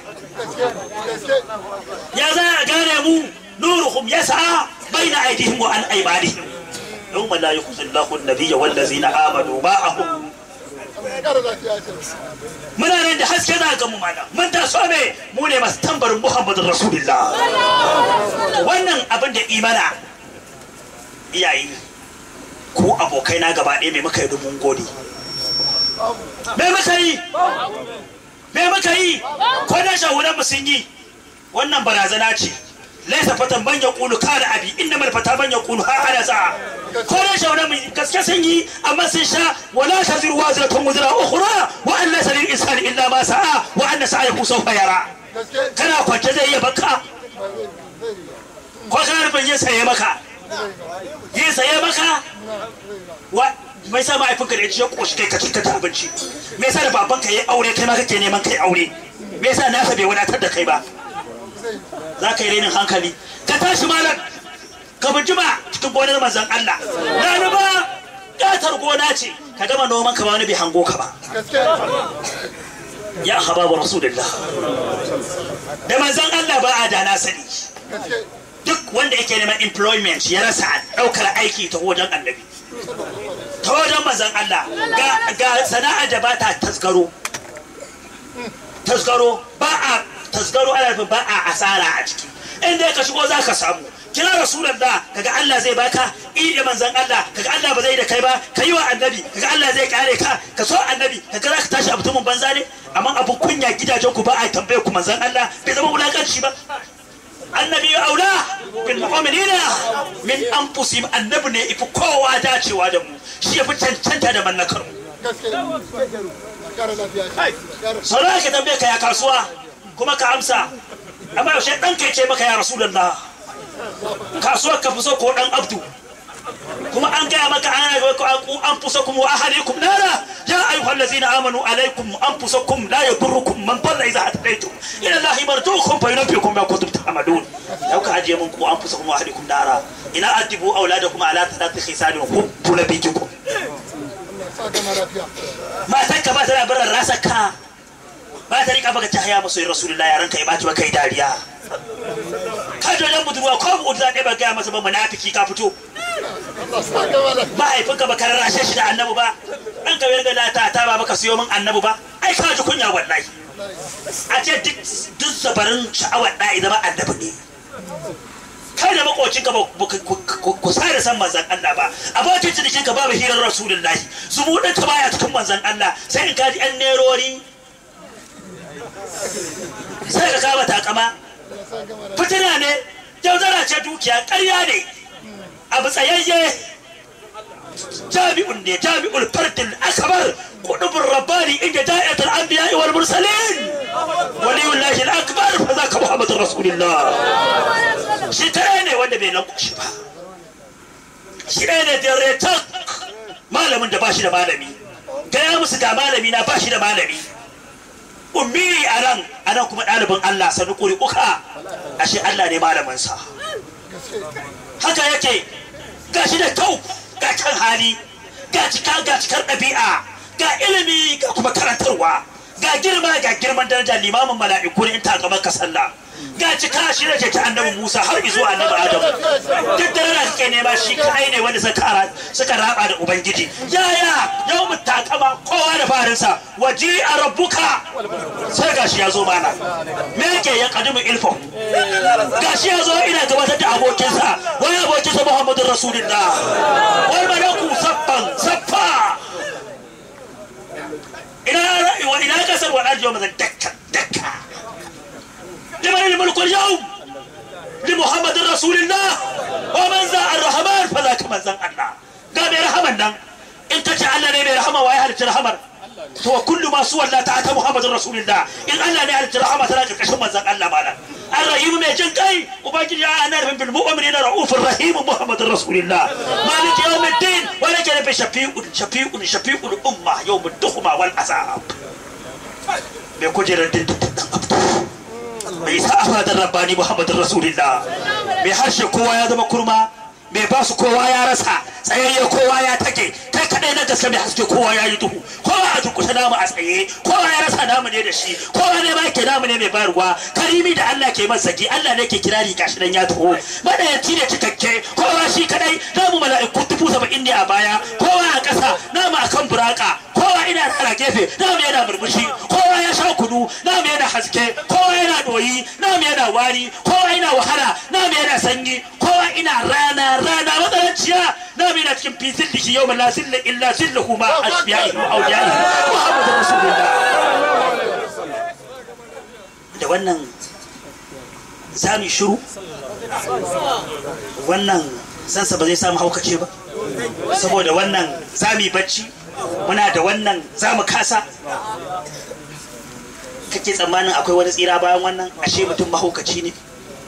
[SPEAKER 1] ya za a gane mu nuruhum yas'a baina aydihim wa an aymanihim yawma la yukhzi Allahu an-nabiyya wal ladzina amanu ma'ahum muna nan da haske za ga mu mana mun ta so me mu ne masu tambarin Muhammadur Rasulullah wannan abin da imana iyayi ku abokai na gaba ɗaya me muka yi dubun gode me muka yi me muka yi ko da shahunan mu sun yi wannan barazana ce laisa fatan man yaqulu kana abi innamal fata man yaqulu ha ana sa ko da shahunan mu gaske sun yi amma sun sha wala taziru wazratun wazra ukhra wa an laysa lil insani illa ma sa'a wa anna sa'yahu sawfa yara kana kwance zai iya baka ko kana nufin yin saye maka yin saye maka wa mai sa mahaifinka da ya koshi kai ka cika ta abinci me yasa da babanka yayi aure kai ma kake neman kai aure me yasa nasa bai wadatar da kai ba za ka yi renin hankali ka tashi malam ka bijima cikin gonar manzon Allah na ba gatar gona ce ka gama noman ka ba wani bai hango ka ba ya hababu rasulullah da manzon Allah ba a da na sani duk wanda yake neman employment ya rasa daukar aiki ta wajen annabi ta wajen manzon Allah ga sana'a da ba ta tasgaro tasgaro ba a tasgaro ana nufin ba a asara a ciki inda ka shigo za ka samu kira rasulullah kaga Allah zai baka idi manzon Allah kaga Allah ba zai da kai ba kai wa annabi kaga Allah zai kare ka ka so annabi kaga za ka tashi a mutumin banza ne amma abun kunya gidajen ku ba a tambaye ku manzon Allah bai zama wulakanci ba annabi aula bil mu'minina min anfusihim annabi ne ifi kowa dacewa da mu shi yafi cancanta da mallakar mu sauran ka tambaye ka ya kasuwa kuma ka amsa amma yaushe dan kai ce maka ya rasulullah kasuwar ka fi so ko dan abdu kuma an gaya maka ana an fusakum wa ahlikum nara ya ayyuhal ladzina amanu alaykum anfusakum la yadurrukum man dalla idha hadaytum ila allahi marjuukum fa yunabbiukum ma kuntum ta'malun yau ka ajiye mun ku anfusakum wa ahlikum nara ina adibu auladakum ala thalathi khisalin hubbu nabiyikum ma takka ba tana barar rasaka ba ta rika baka tahaya musu rasulullahi yaran kai ba ta kai dariya ka jo dan budurwa ko bu da ba ga masa ba munafiki ka fito ba haifinka ba ka rarrashe shi da annabi ba dan ka yarda lata ta ba baka siyo min annabi ba ai ka ji kunya wallahi a ce duk duk zabarin sha'awar da idan ba annabi ne kai da makocinka ba ku sai da san manzon Allah ba abokin cikin ka babu hirar rasulullahi zubudin ka baya cikin manzon Allah sai in ka ji an nerori sai ka kama takama fitina ne jaudara ce dukiya ƙarya ne abu tsayayye jami'un ne jami'ul fardil akbar qudubur rabbani inda da'iyatul anbiya wal mursalin waliyullahi al akbar fa zaka muhammadur rasulullah shi tare ne wanda bai lankushi ba shi ne da retak malamin da bashi da malami gaya musu ga malami na bashi da malami ummi anan anan kuma dalibin Allah sanu kuri uka ashe Allah ne malamin sa haka yake gashi da kyau ga kan hali ga cika ga cikar ɗabi'a ga ilimi ga kuma karantarwa ga girma ga girman daraja limamin mala'iku ne in ta gaban ka sallah ga cika shi da ta annabi Musa har zuwa annabi Adam duk da rana kake nema shi kai ne wanda suka suka raba da ubangiji yaya yau mutakama kowa da farinsa waji a rabbuka sai gashi ya zo mana me yake ya kadimu ilfo gashi ya zo ina gabatar da abokinsa wai abokinsa Muhammadur Rasulullah wai malaku sabban sabba ina wa ina kasar wa arjo mazan dakka dakka لمن الملك اليوم لمحمد رسول الله ومن ذا الرحمن فذاك من ذا الله قام يرحمنا انت جعلنا نبي رحمه ويا الرحمه هو كل ما سوى الله تعالى محمد رسول الله ان الله ne halitta rahama tana karkashin manzon Allah malam الرحيم mai jin kai ubangiji ya anar bil mu'minina raufur rahim محمد رسول الله مالك يوم الدين ولك نبي شفيع شفيع شفيع الامه يوم الدخمه والعذاب bai kujerar din mai sa afadan rabbani Muhammadur Rasulullah mai harshe kowa ya zama kurma mai basu kowa ya rasa tsayayye kowa ya take kai kadai na gaske mai haske kowa ya yi duhu kowa a dukushe namu a tsaye kowa ya rasa namu ne da shi kowa ne ba ke namu ne mai bayarwa karimi da Allah ke masa zaki Allah ne ke kirari gashi dan ya taho madayanci ne cikakke kowa shi kadai namu mala'iku dubu saba'in ne a baya kowa a ƙasa namu akan buraka kowa ina rara gefe namu yana murmushi kowa ya sha kunu namu yana haske kowa yana doyi namu yana wari kowa ina wahala na mai yana sanyi kowa ina rana rana matsalanciya na mai yana cikin fi zilliki yau la zilla illa zillahu ma asbiyahi wa awliyahi Muhammadu Rasulullah. Da wannan za mu shiru wannan sansa ba zai samu haukace ba saboda wannan za mu yi bacci muna da wannan za mu kasa. Kake tsammanin akwai wani tsira bayan wannan ashe mutum mahaukaci ne.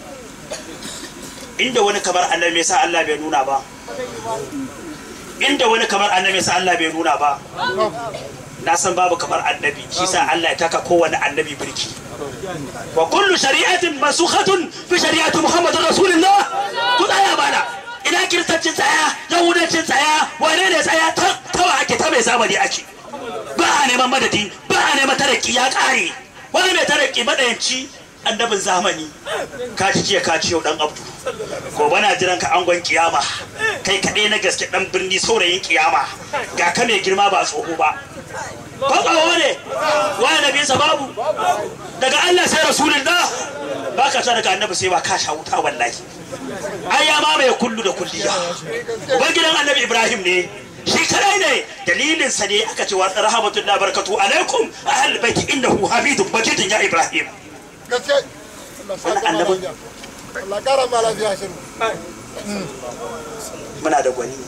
[SPEAKER 1] Inda wani kamar annabi mai sa Allah bai nuna ba inda wani kamar annabi mai sa Allah bai nuna ba na san babu kamar annabi shi sa Allah ya taka kowane annabi birki. Wa kullu shari'atin masukhatun fi shari'ati Muhammadur Rasulullah. Ku tsaya bana ina kiristancin tsaya yahudancin tsaya wane ne tsaya tawa ake ta mai zamani ake ba a neman madadi ba a neman taraki ya kare wani mai taraki madayanci annabin zamani ka ci jiya ka ci yau dan abdu gobe na jiran ka angon kiyama kai kaɗai na gaske dan birni saurayin kiyama ga ka mai girma ba tsoho ba ko kawo ne wani nabi sababu daga Allah sai rasulullah ba ka sa daga annabi sai ba ka sha wuta wallahi ai ya ma mai kullu da kulliya uban gidan annabi Ibrahim ne shi kadai ne dalilin sa ne aka ce wa rahmatullahi barakatu alaikum ahlul bait innahu hamidun majidun ya Ibrahim.
[SPEAKER 2] gaske Allah kara ma lafiya shiru
[SPEAKER 1] muna da gwani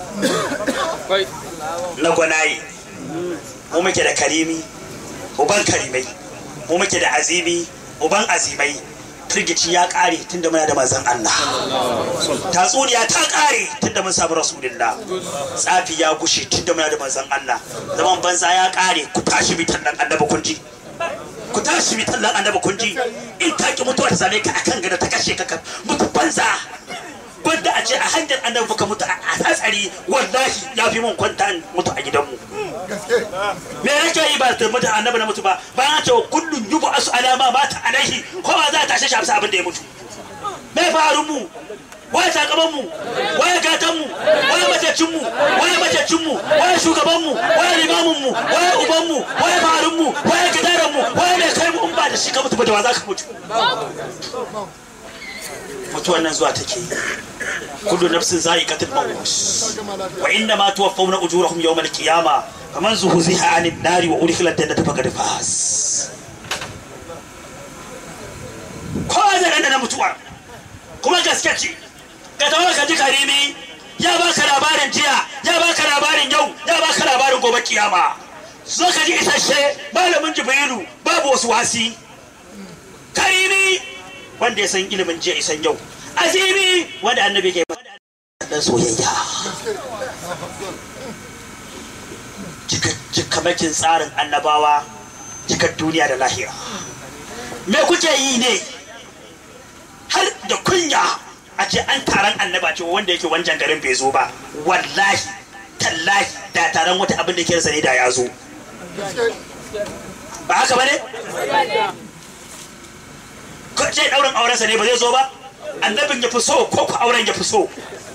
[SPEAKER 1] na gwanaye mu muke da karimi uban karimai mu muke da azimi uban azimai. Firgici ya kare tunda muna da manzon Allah tatsuniya ta kare tunda mun samu rasulullah tsafi ya gushe tunda muna da manzon Allah zaman banza ya kare ku tashi bitan dan annabi kunji ku tashi bitan dan annabi kunji in ka ki mutuwa ta same ka akan gada ta kashe ka mutu banza wanda a ce a hanyar annabi ka mutu a hatsari wallahi ya fi mun kwanta mutu a gidanmu. Me yake yi ba ta mutu annabi na mutu ba bayan ce kullun yubu asu alama mata alaihi kowa za ta tashi abin da ya mutu. Me faru mu waye sakaban mu waye gatan mu waye matacin mu waye matacin mu waye shugaban mu waye limamin mu waye uban mu waye farun mu waye gidaran mu waye mai kai mu in ba da shi ka mutu ba da wa za ka mutu. Mutuwan nan zuwa take kullu nafsin za'iqatul maut wa inna ma tuwaffawna ujurahum yawmal qiyamah faman zuhziha 'anil nari wa udkhila al-jannata faqad faz. Ko da nan mutuwa kuma gaske ce ka tawo ka ji karimi ya baka labarin jiya ya baka labarin yau ya baka labarin gobe kiyama zo ka ji isasshe malamin jibrilu babu wasu wasi karimi wanda ya san ilimin jiya isan yau azimi wanda annabi ke dan soyayya cikamakin tsarin annabawa cikar duniya da lahira. Me kuke yi ne har da kunya a ce an taron annaba ce wanda yake wancan garin bai zo ba wallahi tallahi da taron wata abin da ke rasa ne da ya zo ba haka ba ne? Ko ce daurin aurensa ne ba zai zo ba annabin ya fi so ko ku auren ya fi so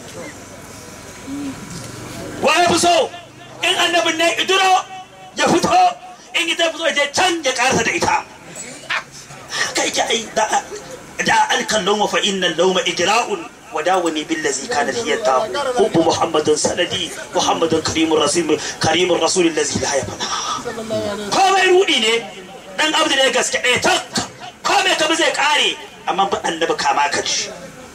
[SPEAKER 1] wa ya fi so in annabin ne iduro ya fito in ita fito je can ya karasa da ita haka yake ai da da alkan lawma fa innal lawma igra'un wa dawani billazi kana hiyata hubbu muhammadin sanadi muhammadin karimur rasul karimur rasul allazi la yafana komai rudi ne dan abdu ne gaske ɗaya tak komai kabi zai kare amma ba annabi kama ka ci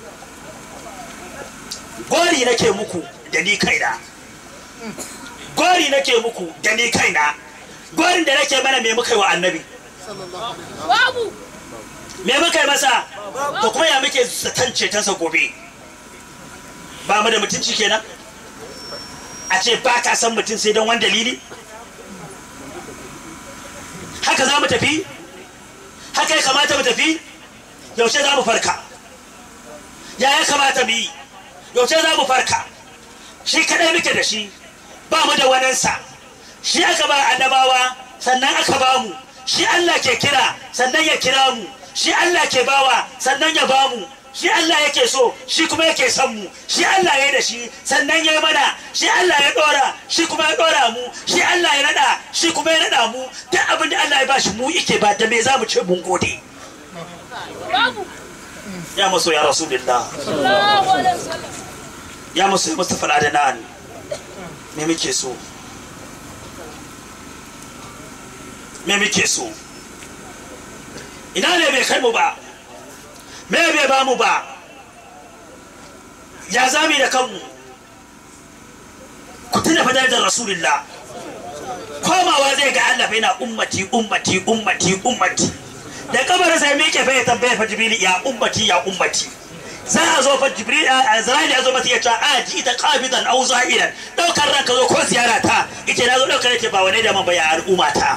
[SPEAKER 1] gori nake muku da ni kaina gori nake muku da ni kaina gorin da nake mana me muka yi wa annabi babu me muka yi masa to kuma ya muke tantance tansa gobe ba mu da mutunci kenan a ce ba ka san mutun sai dan wani dalili haka za mu tafi haka ya kamata mu tafi yaushe za mu farka ya ya kamata mu yi yaushe za mu farka shi kadai muke da shi ba mu da waninsa shi aka ba annabawa sannan aka ba mu shi Allah ke kira sannan ya kira mu shi Allah ke bawa sannan ya ba mu shi Allah yake so shi kuma yake son mu shi Allah ya da shi sannan ya mana shi Allah ya dora shi kuma ya dora mu shi Allah ya nada shi kuma ya nada mu duk abin da Allah ya bashi mu yake ba da me za mu ce mun gode ya maso ya rasulullah ya maso ya mustafa al-adnan me muke so me muke so ina ne bai kai mu ba me bai ba mu ba ya zami da kanmu ku tuna fadar da rasulullah komawa zai ga Allah fa yana ummati ummati ummati ummati da kabarin sai me ke fa ya tambaye fa jibril ya ummati ya ummati sai a zo fa jibril azrail ya zo mata ya ce a ji ta qabidan aw za'iran daukar ranka zo ko ziyara ta yace na zo daukar yake ba wani da man ba ya al'umma ta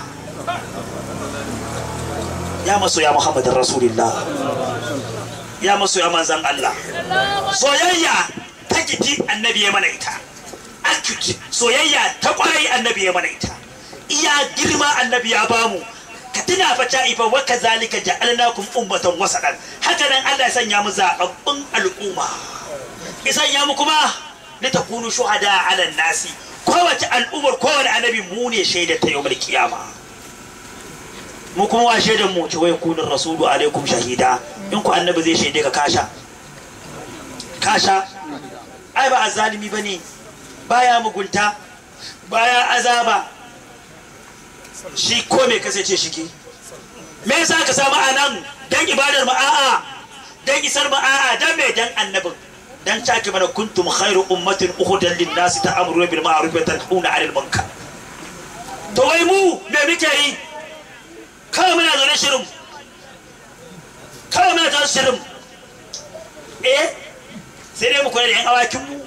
[SPEAKER 1] ya maso ya muhammadin rasulullah ya maso ya manzan Allah soyayya ta gidi annabi ya mana ita akut soyayya ta kwarai annabi ya mana ita iya girma annabi ya bamu ka tuna fa ta ifa wa kazalika ja'alnakum ummatan wasadan haka nan Allah ya sanya mu zababbun al'umma ya sanya mu kuma li takunu shuhada 'ala nasi kowace al'ummar kowane annabi mu ne shaidar ta yawmal kiyama mu kuma wa shaidan mu ci wai kunur rasulu alaikum shahida in ku annabi zai shaide ka kasha kasha ai ba azalimi bane baya mugunta baya azaba shi ko me kace ce shike me yasa ka samu anan dan ibadar mu a'a dan isar mu a'a dan me dan annabin dan caki mana kuntum khairu ummatin ukhdan lin nas ta'muru bil ma'ruf wa tanhauna 'anil munkar to wai mu me muke yi kawai muna zaune shirin kawai muna zaune shirin eh sai dai mu kula da yan awakinmu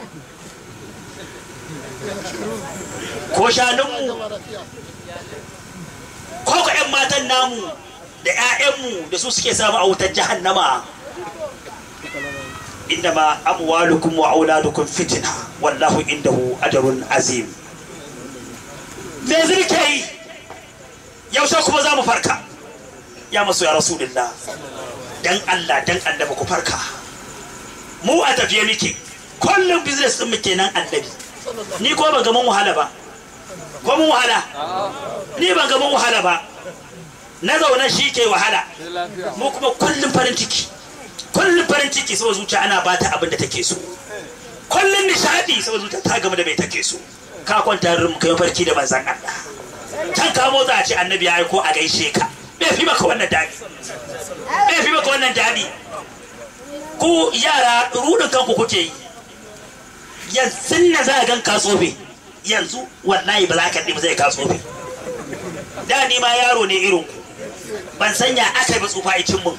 [SPEAKER 1] ko shanunmu ko ko yan matan namu da 'ya'yanmu da su suke samu a wutar jahannama innama amwalukum wa auladukum fitna wallahu indahu ajrun azim me zirke yi yaushe kuma za mu farka ya maso ya rasulullah dan Allah dan annabi ku farka mu a tafiye muke kullum business din muke nan annabi ni ko ban ga mun wahala ba ko mun wahala ni ban ga mun wahala ba na zauna shi ke wahala mu kuma kullum farin ciki kullum farin ciki saboda zuciya ana bata abin da take so kullum nishadi saboda zuciya ta gama da mai take so ka kwanta rum kai farki da manzon Allah can ka motsa a ce annabi ya aiko a gaishe ka bai fi maka wannan dadi bai fi maka wannan dadi ku yara rudin kanku kuke yi yanzu na za a gan ka tsofe yanzu wallahi ba za ka ɗi ba zai ka tsofe da ni ma yaro ne irin ku ban sanya aka bi tsufa icin mun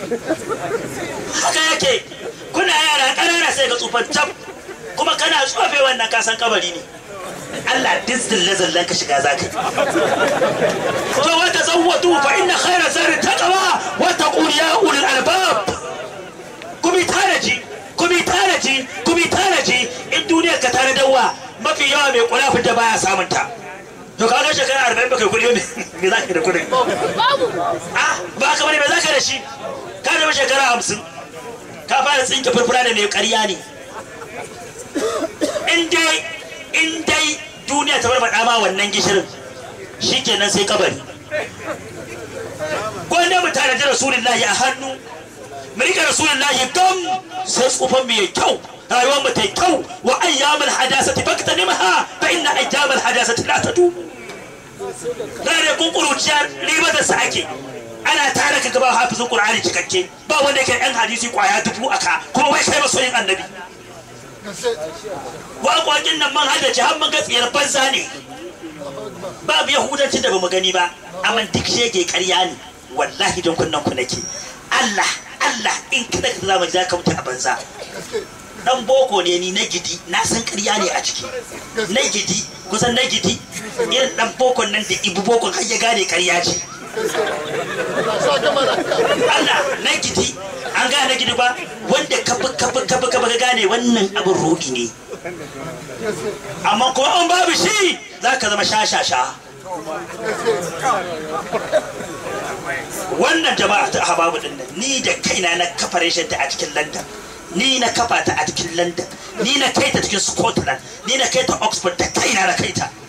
[SPEAKER 1] haka yake kuna yara ƙanana sai ga tsufan tab kuma kana tsofe wannan kasan kabari ne Allah dizdin lazallan ka shiga zaka to wata zawwatu fa inna khayra zari taqwa wa taqul ya ulul albab kubi taraji kubi taraji kubi taraji in duniyar ka tare dawa mafi yawa mai kulafin da baya samun ta to kaga shekara arba'in baka kudi me zaka da kudi ah ba ka bane me zaka da shi ka da shekara hamsin ka fara tsinke furfura da mai ƙarya ne in dai in dai duniya ta barbaɗa ma wannan gishirin shikenan sai kabari gwanda mu tare da rasulullahi a hannu mu rika rasulullahi gam sai tsufan mu yayi kyau rayuwar mu ta yi kyau wa ayyamul hadasati faktanimha fa inna ayyamul hadasati la tadum rare kun kuruciya riba da sa ake ana tare ka gaba hafizin qur'ani cikakke ba wanda yake yan hadisi kwaya dubu aka kuma wai kai masoyin annabi waƙoƙin nan man haddace har man gatsiyar banza ne babu yahudanci da bamu gani ba amma duk shege ƙarya ne wallahi don kunnan ku nake Allah Allah in kada ka zama za ka mutu a banza dan boko ne ni na gidi na san ƙarya ne a ciki na gidi kusan na gidi irin dan bokon nan da ibu bokon har ya gane ƙarya ce Allah na gidi an gane gidi ba wanda kabi kabi kabi kabi gane wannan abin roƙi ne amma kuma an babu shi za ka zama shashasha wannan jama'a ta hababu din nan ni da kaina na kafa reshen ta a cikin London ni na kafa ta a cikin London ni na kai ta cikin Scotland ni na kai ta Oxford da kaina na kai ta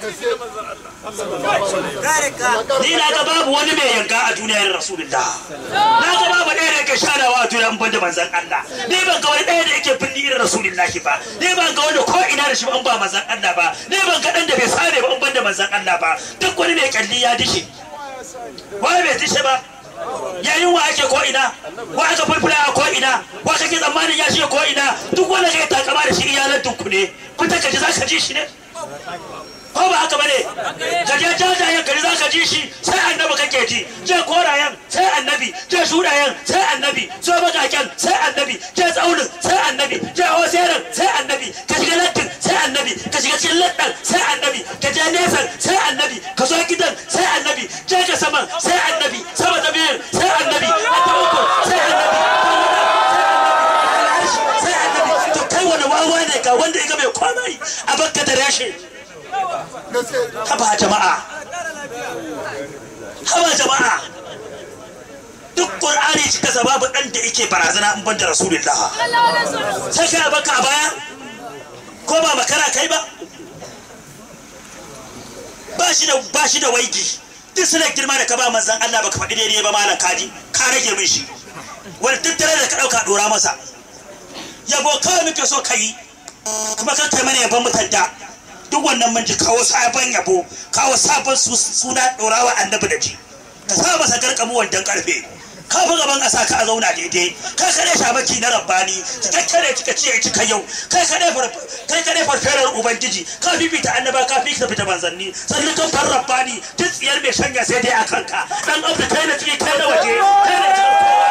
[SPEAKER 1] ni na ga babu wani mai yanka a duniyar Rasulullah na ga babu ɗaya da sharawa a duniya ban da manzan Allah ni ban ga wani ɗaya da yake binni irin rasulullahi ba ni ban ga wani ko ina da shi ban ba manzan Allah ba ni ban ga dan da bai sare ba ban da manzan Allah ba duk wani mai kalli ya dishe wai bai dishe ba yayin wa ake ko ina wa aka fulfula a ko ina wa kake tsammanin ya shi ko ina duk wanda kai takama da shi iyalan dinku ne fita ka ji zaka ji shi ne ko ba haka bane gaje jajayen gari zaka ji shi sai annabi kake ji je korayen sai annabi je shudayen sai annabi so bakaken sai annabi je tsaunin sai annabi je hoseran sai annabi ka shiga lattin sai annabi ka shiga cikin laddan sai annabi ka je nesan sai annabi ka zo gidan sai annabi je ka saman sai annabi sama ta biyar sai annabi a ta uku sai annabi sai annabi to kai wani wawa ne ka wanda ya ga mai komai a bakka da rashe haba jama'a haba jama'a duk qur'ani cika sababu dan da yake barazana in banda rasulullah sai ka baka a baya ko ba makara kai ba ba shi da ba shi da waigi duk suna girma da ka ba manzon Allah baka faɗi daidai ba malam kaji ka rage min shi wani tattare da ka dauka dora masa yabo kawai muke so kai kuma kan kai mana yaban mutanta duk wannan mun ji kawo sabon yabo kawo sabon suna dorawa annabi da ji ka sa masa garkamu wandan karfe ka fi gaban ƙasa ka zauna daidai kai kare shabaki na rabbani cikakkare cika ciye cika yau kai kare kai kare farfarar ubangiji ka fifita annaba ka fifita fita manzanni sannan kan far rabbani duk tsiyar mai shanya sai dai akan ka dan abu kai na ciki kai na waje kai na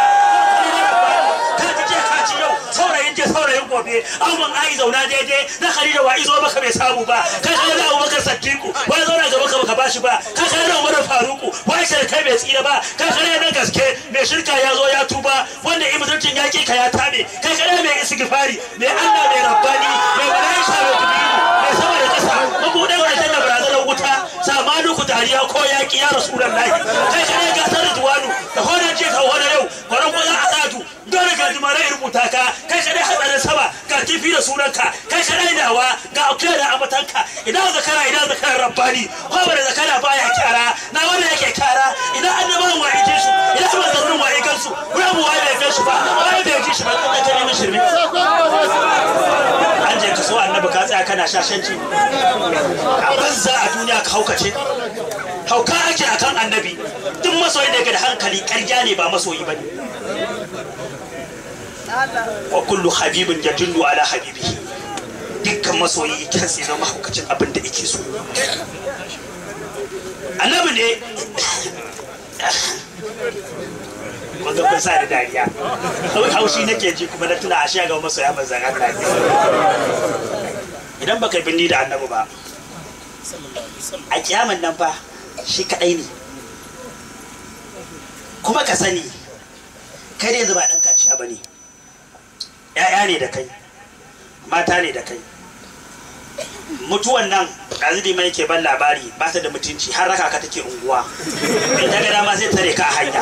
[SPEAKER 1] saurayin je saurayin gobe awon ai zauna daidai na Khadija wa izo maka bai samu ba kai kai da Abubakar Siddiqu wai zauna gaba ka baka bashi ba kai kai da Umar Faruku wai sai kai bai tsira ba kai kai da gaske mai shirka ya zo ya tuba wanda imutuncin yaki ka ya tabe kai kai mai istighfari mai Allah mai rabbani mai malaika mai kubiru mai sama da kasa mabudan wajen da barazanar wuta samanu ku dariya ko yaki ya rasulullahi kai kai ga tarjuwanu da horan je ka horan yau horan ko za a sadu dole ga jimare rubuta ka kai kadai hadarin sama ga kifi da sunanka kai kadai dawa ga akuya da amatanka idan zakara idan zakara rabbani ko bare zakara baya kyara na wanda yake kyara idan annabawan wa yake su idan manzannin wa yake su rabu wa yake su ba wai bai ji shi ba kai kai mun shirme an je ka so annabi ka tsaya kana shashanci a banza a duniya ka haukace hauka ake akan annabi duk masoyi da ga da hankali ƙarya ne ba masoyi bane wa kullu habibin yadullu ala habibihi dukkan masoyi kan sai zama hukacin abin da yake so annabi ne wanda kun sa da dariya haushi nake ji kuma na tuna ashe ga masoya manzan Allah idan baka binni da annabi ba a kiyaman nan fa shi kadai ne kuma ka sani kai dai zuba dan kaciya bane ‘ya'ya ne da kai, mata ne da kai. Mutuwan nan, ɗazibi mai ke ban labari ba ta da mutunci har raka ka take unguwa. In ta gada ma zai tare ka a hanya.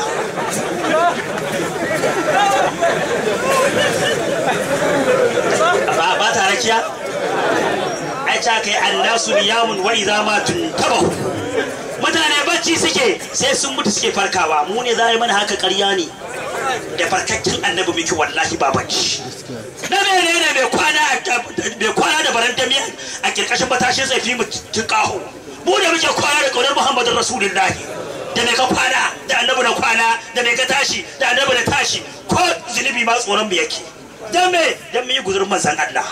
[SPEAKER 1] Ba ta rakiya? Ai, ta kai annasu niyamun wa idza ma tuntabahu. Mutane bacci suke sai sun mutu suke farkawa. Mu ne za a yi mana haka ƙarya ne. Da farkakken annabi muke wallahi babanci na mene ne mai kwana mai kwana da barantami a kirkashin matashin zai fi mu tukaho mu da muke kwana da kaunar Muhammadu Rasulullahi da mai ka kwana da annabi na kwana da mai ka tashi da annabi na tashi ko zunubi ma tsoron mu yake dan me dan mu yi guzurin manzon Allah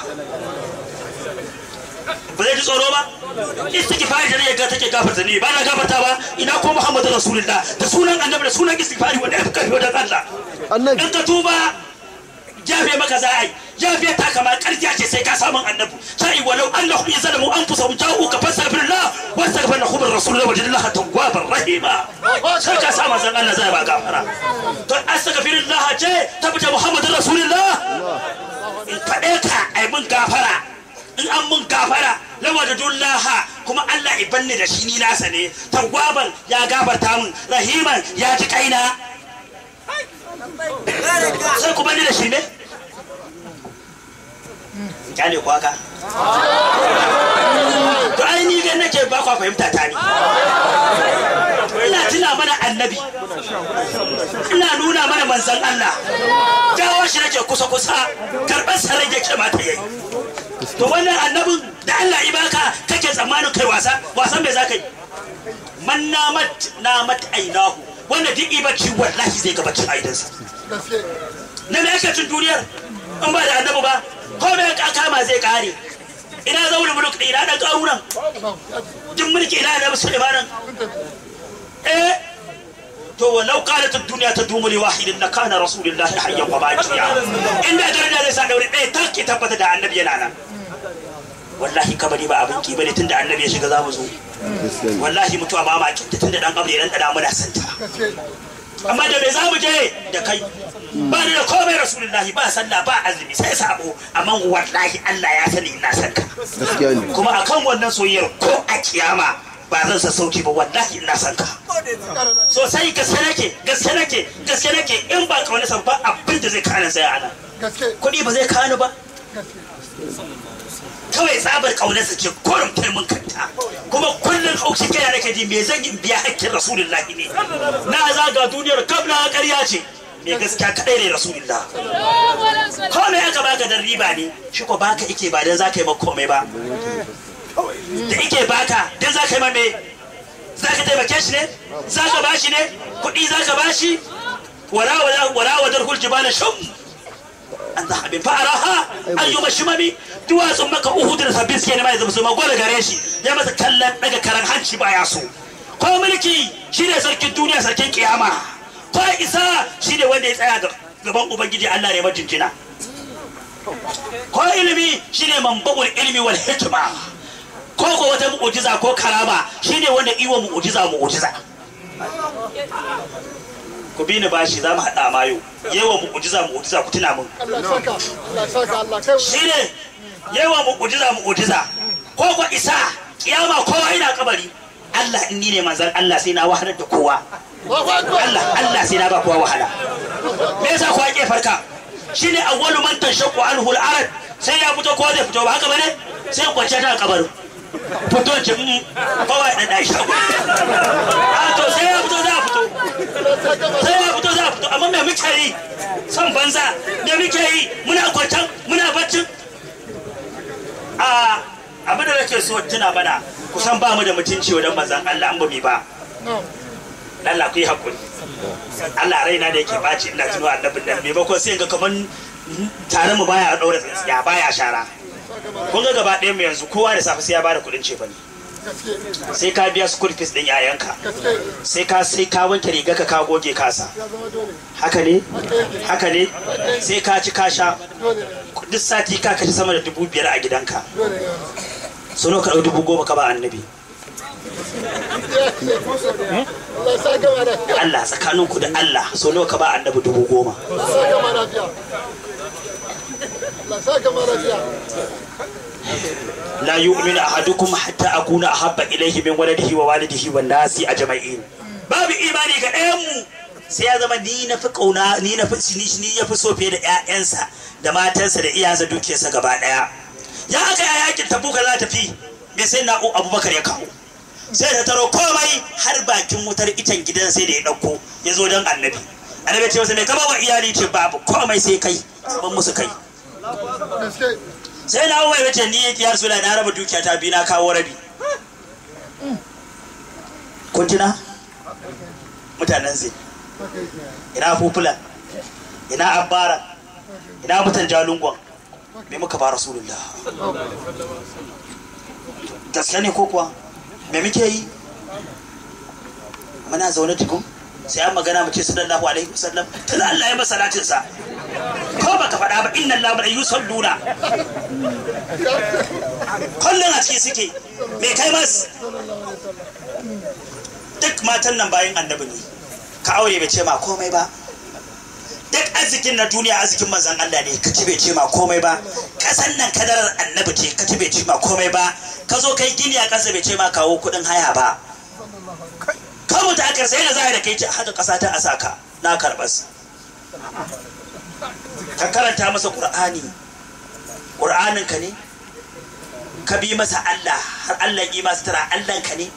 [SPEAKER 1] ba zai ji tsoro ba istighfari da riga take gafarta ne ba na gafarta ba ina ko Muhammadu Rasulullah da sunan annabi da sunan istighfari wanda ya kai wajen Allah in ka tuba jafe maka za a yi jafe ta kama karja ce sai ka samun annabi sai walau annahum yazalamu anfusahum ja'u ka fastaghfirullah wastaghfir lahum rasulullah wajidallaha tawwabar rahima sai ka samu zan Allah zai ba gafara to astaghfirullah ce tabbata Muhammadu Rasulullah in kade ka ai mun gafara in an mun gafara lawajadullaha kuma Allah ibanni da shi ni nasa ne tawwaban ya gafarta mun rahiman ya ji kaina sai ku bani da shi ne kyale ku haka to ai ni ga nake ne ba kwa fahimta ta ne ina tuna mana annabi ina nuna mana manzon Allah jawo shi nake kusa kusa karɓar sarai yake mata yayi to wannan annabin da Allah ibaka kake tsammanin kai wasa wasan me zaka yi man namat namat ainahu wanda duk ibacci wallahi zai ga baccin aidansa na me yake cin duniyar in ba da annabi ba ko me ka kama zai kare ina zaune mulk ina dan karunan duk mulki ina da Sulaiman eh to walau qalat ad-dunya tadumu li wahidin la kana rasulullahi hayyan wa baqiya inda daraja zai sa daure ɗaya take tabbata da annabi yana nan wallahi kabari ba abin ki bane tunda annabi ya shiga zamu zo wallahi mutuwa ba ma kinta tunda dan kabari dan dana muna santa amma da me zamu je da kai ba ni da komai rasulullahi ba sallah ba azumi sai sabo amma wallahi Allah ya sani ina son ka kuma akan wannan soyayyar ko a kiyama ba zan sa sauki ba wallahi ina son ka sosai gaske nake gaske nake gaske nake in ba kauna san ba abin da zai kana sai ana kuɗi ba zai kana ba kawai tsabar kaunarsa ce korum mun kanta kuma kullum haushi kai nake ji me zan yi biya hakkin rasulullahi ne na zaga duniyar kabla ƙarya ce me gaskiya kadai ne rasulullah ko me aka baka dan riba ne shi ko baka yake ba dan zaka yi maka komai ba da yake baka dan zaka yi ma me zaka taimake shi ne zaka bashi ne kuɗi zaka bashi wara wara wara wadar kul jibala shum an zahabin fa'araha ayyuma shimami duwatsun maka uhud da sabbin suke ne mai zama su magwala gare shi ya masa kallon daga karan hanci baya so ko mulki shine sarkin duniya sarkin kiyama ko isa shine wanda ya tsaya gaban ubangiji Allah ne majinjina ko ilimi shine manbawul ilmi wal hikma ko ko wata mu'jiza ko karama shine wanda iwa mu'jiza mu'jiza ku bi ni bashi za mu haɗa mayo yawa mu'jiza mu'jiza ku tuna mun shine yawa mu'jiza mu'jiza ko ko isa kiyama kowa ina kabari Allah in ni ne manzon Allah sai na wahalar da kowa Allah Allah sai na ba kowa wahala me yasa ku ake farka shine awwalu man tashaqqu anhu al-ard sai ya fito ko zai fito ba haka bane sai kwace ta kabarin fito ce kowa ya dada shi a to sai ya fito za fito sai ya fito za fito amma me muke yi son banza me muke yi muna kwancan muna baccin a abin da nake so tuna mana kusan ba mu da mutunci wajen manzon Allah an ba mi ba Allah ku yi hakuri Allah raina da yake baci ina tuno annabin nan maimakon sai ga kaman tare mu baya daura tsintsiya baya shara kun ga gaba ɗayan mu yanzu kowa da safe sai ya bada kuɗin cefa ne sai ka biya school fees din yayanka sai ka sai ka wanke riga ka ka goge kasa haka ne haka ne sai ka ci ka sha duk sati ka kashi sama da dubu biyar a gidanka sono ka ɗau dubu goma ka ba annabi Allah tsakaninku da Allah sono ka ba annabi dubu goma la yu'minu ahadukum hatta akuna ahabba ilayhi min waladihi wa walidihi wan nasi ajma'in babu imani ga ɗayan mu sai ya zama ni na fi kauna ni na fi ni ya fi so fiye da ƴaƴansa da matansa da iyayensa dukiyarsa gaba ɗaya ya aka yi yakin tabuka za ta fi me sai na Abubakar ya kawo sai ta taro komai har bakin wutar itan gidan sai da ya dauko ya zo don annabi annabi ce masa me ka ba wa iyali ce babu komai sai kai ban musu kai sai na wai wace ni ya rasula na raba dukiya ta bi na kawo rabi kun tuna mutanen zai ina fufula ina abbara ina mutan jalungon me muka ba rasulullah gaskiya ne ko kuwa me muke yi muna zaune tukun sai an magana mu ce sallallahu alaihi wasallam tun Allah ya masa salatin sa ko baka faɗa ba inna Allah la yusalluna kullun a cikin suke me kai mas duk matan nan bayan annabi ne ka aure bai ce ma komai ba duk arzikin na duniya arzikin manzon Allah ne ka ci bai ce ma komai ba kasan nan kadarar annabi ce ka ci bai ce ma komai ba ka zo kai gini a kasa bai ce ma kawo kudin haya ba ka mutu akar sai na zai da kai ce haka kasa ta asaka na karbas ka karanta masa qur'ani qur'anin ka ne ka bi masa Allah har Allah yi masa tara Allah ka ne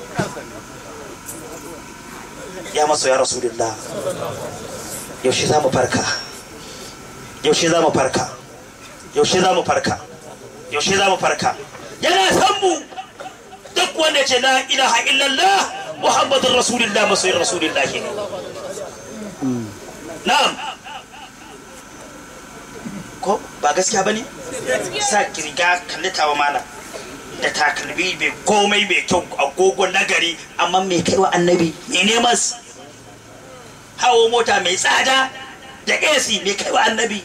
[SPEAKER 1] ya maso ya rasulullah yaushe za mu farka yaushe za mu farka yaushe za mu farka yaushe za mu farka yana san mu duk wanda ce la ilaha illallah muhammadur rasulullah masoyin rasulullah ne na'am ko ba gaskiya bane sa kirga kallitawa malam da takalmi mai komai mai kyau agogo nagari amma mai kaiwa annabi mai neman hawo mota mai tsada da A C mai kaiwa annabi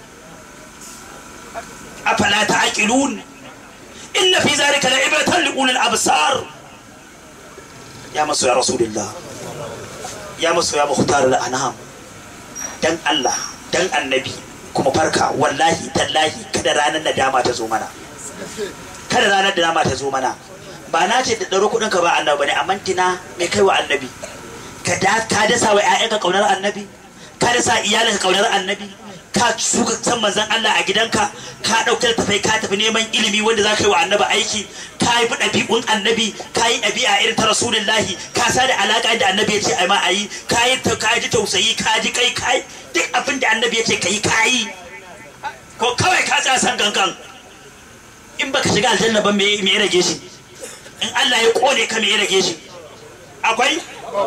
[SPEAKER 1] afala ta'qilun inna fi zalika la'ibatan liulil absar ya maso ya rasulullah ya maso ya mukhtar al-anam dan Allah dan annabi kuma farka wallahi tallahi kada ranar nadama ta zo mana kada ranar nadama ta zo mana ba na ce da daro kudin ka ba annabi bane amma tina mai kaiwa annabi ka da ka dasa wa ƴaƴanka kaunar annabi ka dasa iyalanka kaunar annabi ka shuka san manzon Allah a gidanka ka dauke tafai ka tafi neman ilimi wanda za ka yi wa annabi aiki ka yi ɗabi'un annabi ka yi ɗabi'a irin ta rasulullahi ka sa da alaka da annabi ya ce ai ma ayi ka yi ka ji tausayi ka ji kai kai duk abin da annabi ya ce ka yi ka yi ko kawai ka tsaya san gangan in baka shiga aljanna ba me me ya rage shi in Allah ya kone ka me ya rage shi akwai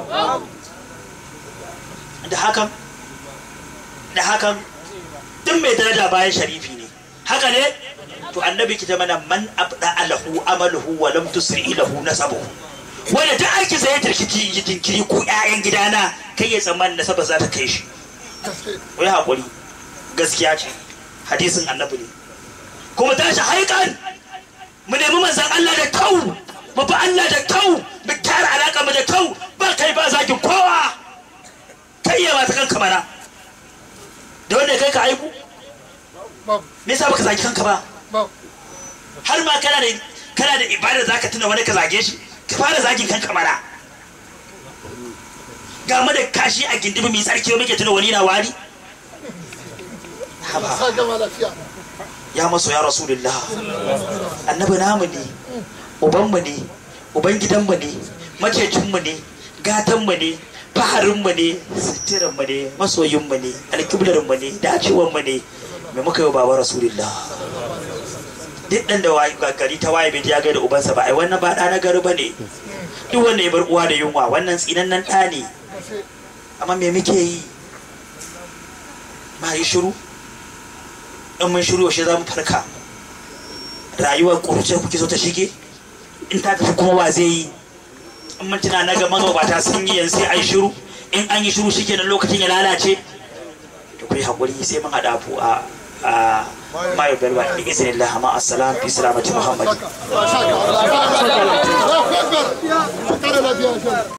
[SPEAKER 1] da hakan da hakan duk mai daraja bayan sharifi ne haka ne to annabi kita mana man abda alahu amaluhu wa lam tusri lahu nasabuhu wanda duk aiki sai ya tarkici yi tinkiri ko ƴaƴan gidana kai ya tsammani nasaba za ta kai shi wai hakuri gaskiya ce hadisin annabi ne kuma tashi haikan mu nemi manzon Allah da kau mu fa Allah da kau mu tara alaka mu da kau ba kai ba zaki kowa kai ya ba ta kanka mana da wanda kai ka aibu me yasa baka zagi kanka ba har ma kana da kana da ibada zaka tuna wani ka zage shi ka fara zagin kanka mana ga mu da kashi a gindibi mai tsarki muke tuna wani na wari ya maso ya rasulullah annabi namu ne uban mu ne uban gidan mu ne macecin mu ne gatan mu ne faharin mu ne sitiran mu ne masoyin mu ne alkiblarin mu ne dacewan mu ne me muka yi baba rasulullah duk dan da gari ta waye bai ya ga da ubansa ba ai wannan ba da na gari bane duk wanda ya bar uwa da yunwa wannan tsinannen da ne amma me muke yi ma yi shiru in mun shiru yaushe za mu farka rayuwar ƙuruce kuke so ta shige in ta tafi kuma wa zai yi in mun tuna na ga magabata sun yi yanzu sai an shiru in an yi shiru shikenan lokacin ya lalace to kai hakuri sai mun hada fu a a mayo belwa bi iznillah ma assalam fi salamati muhammad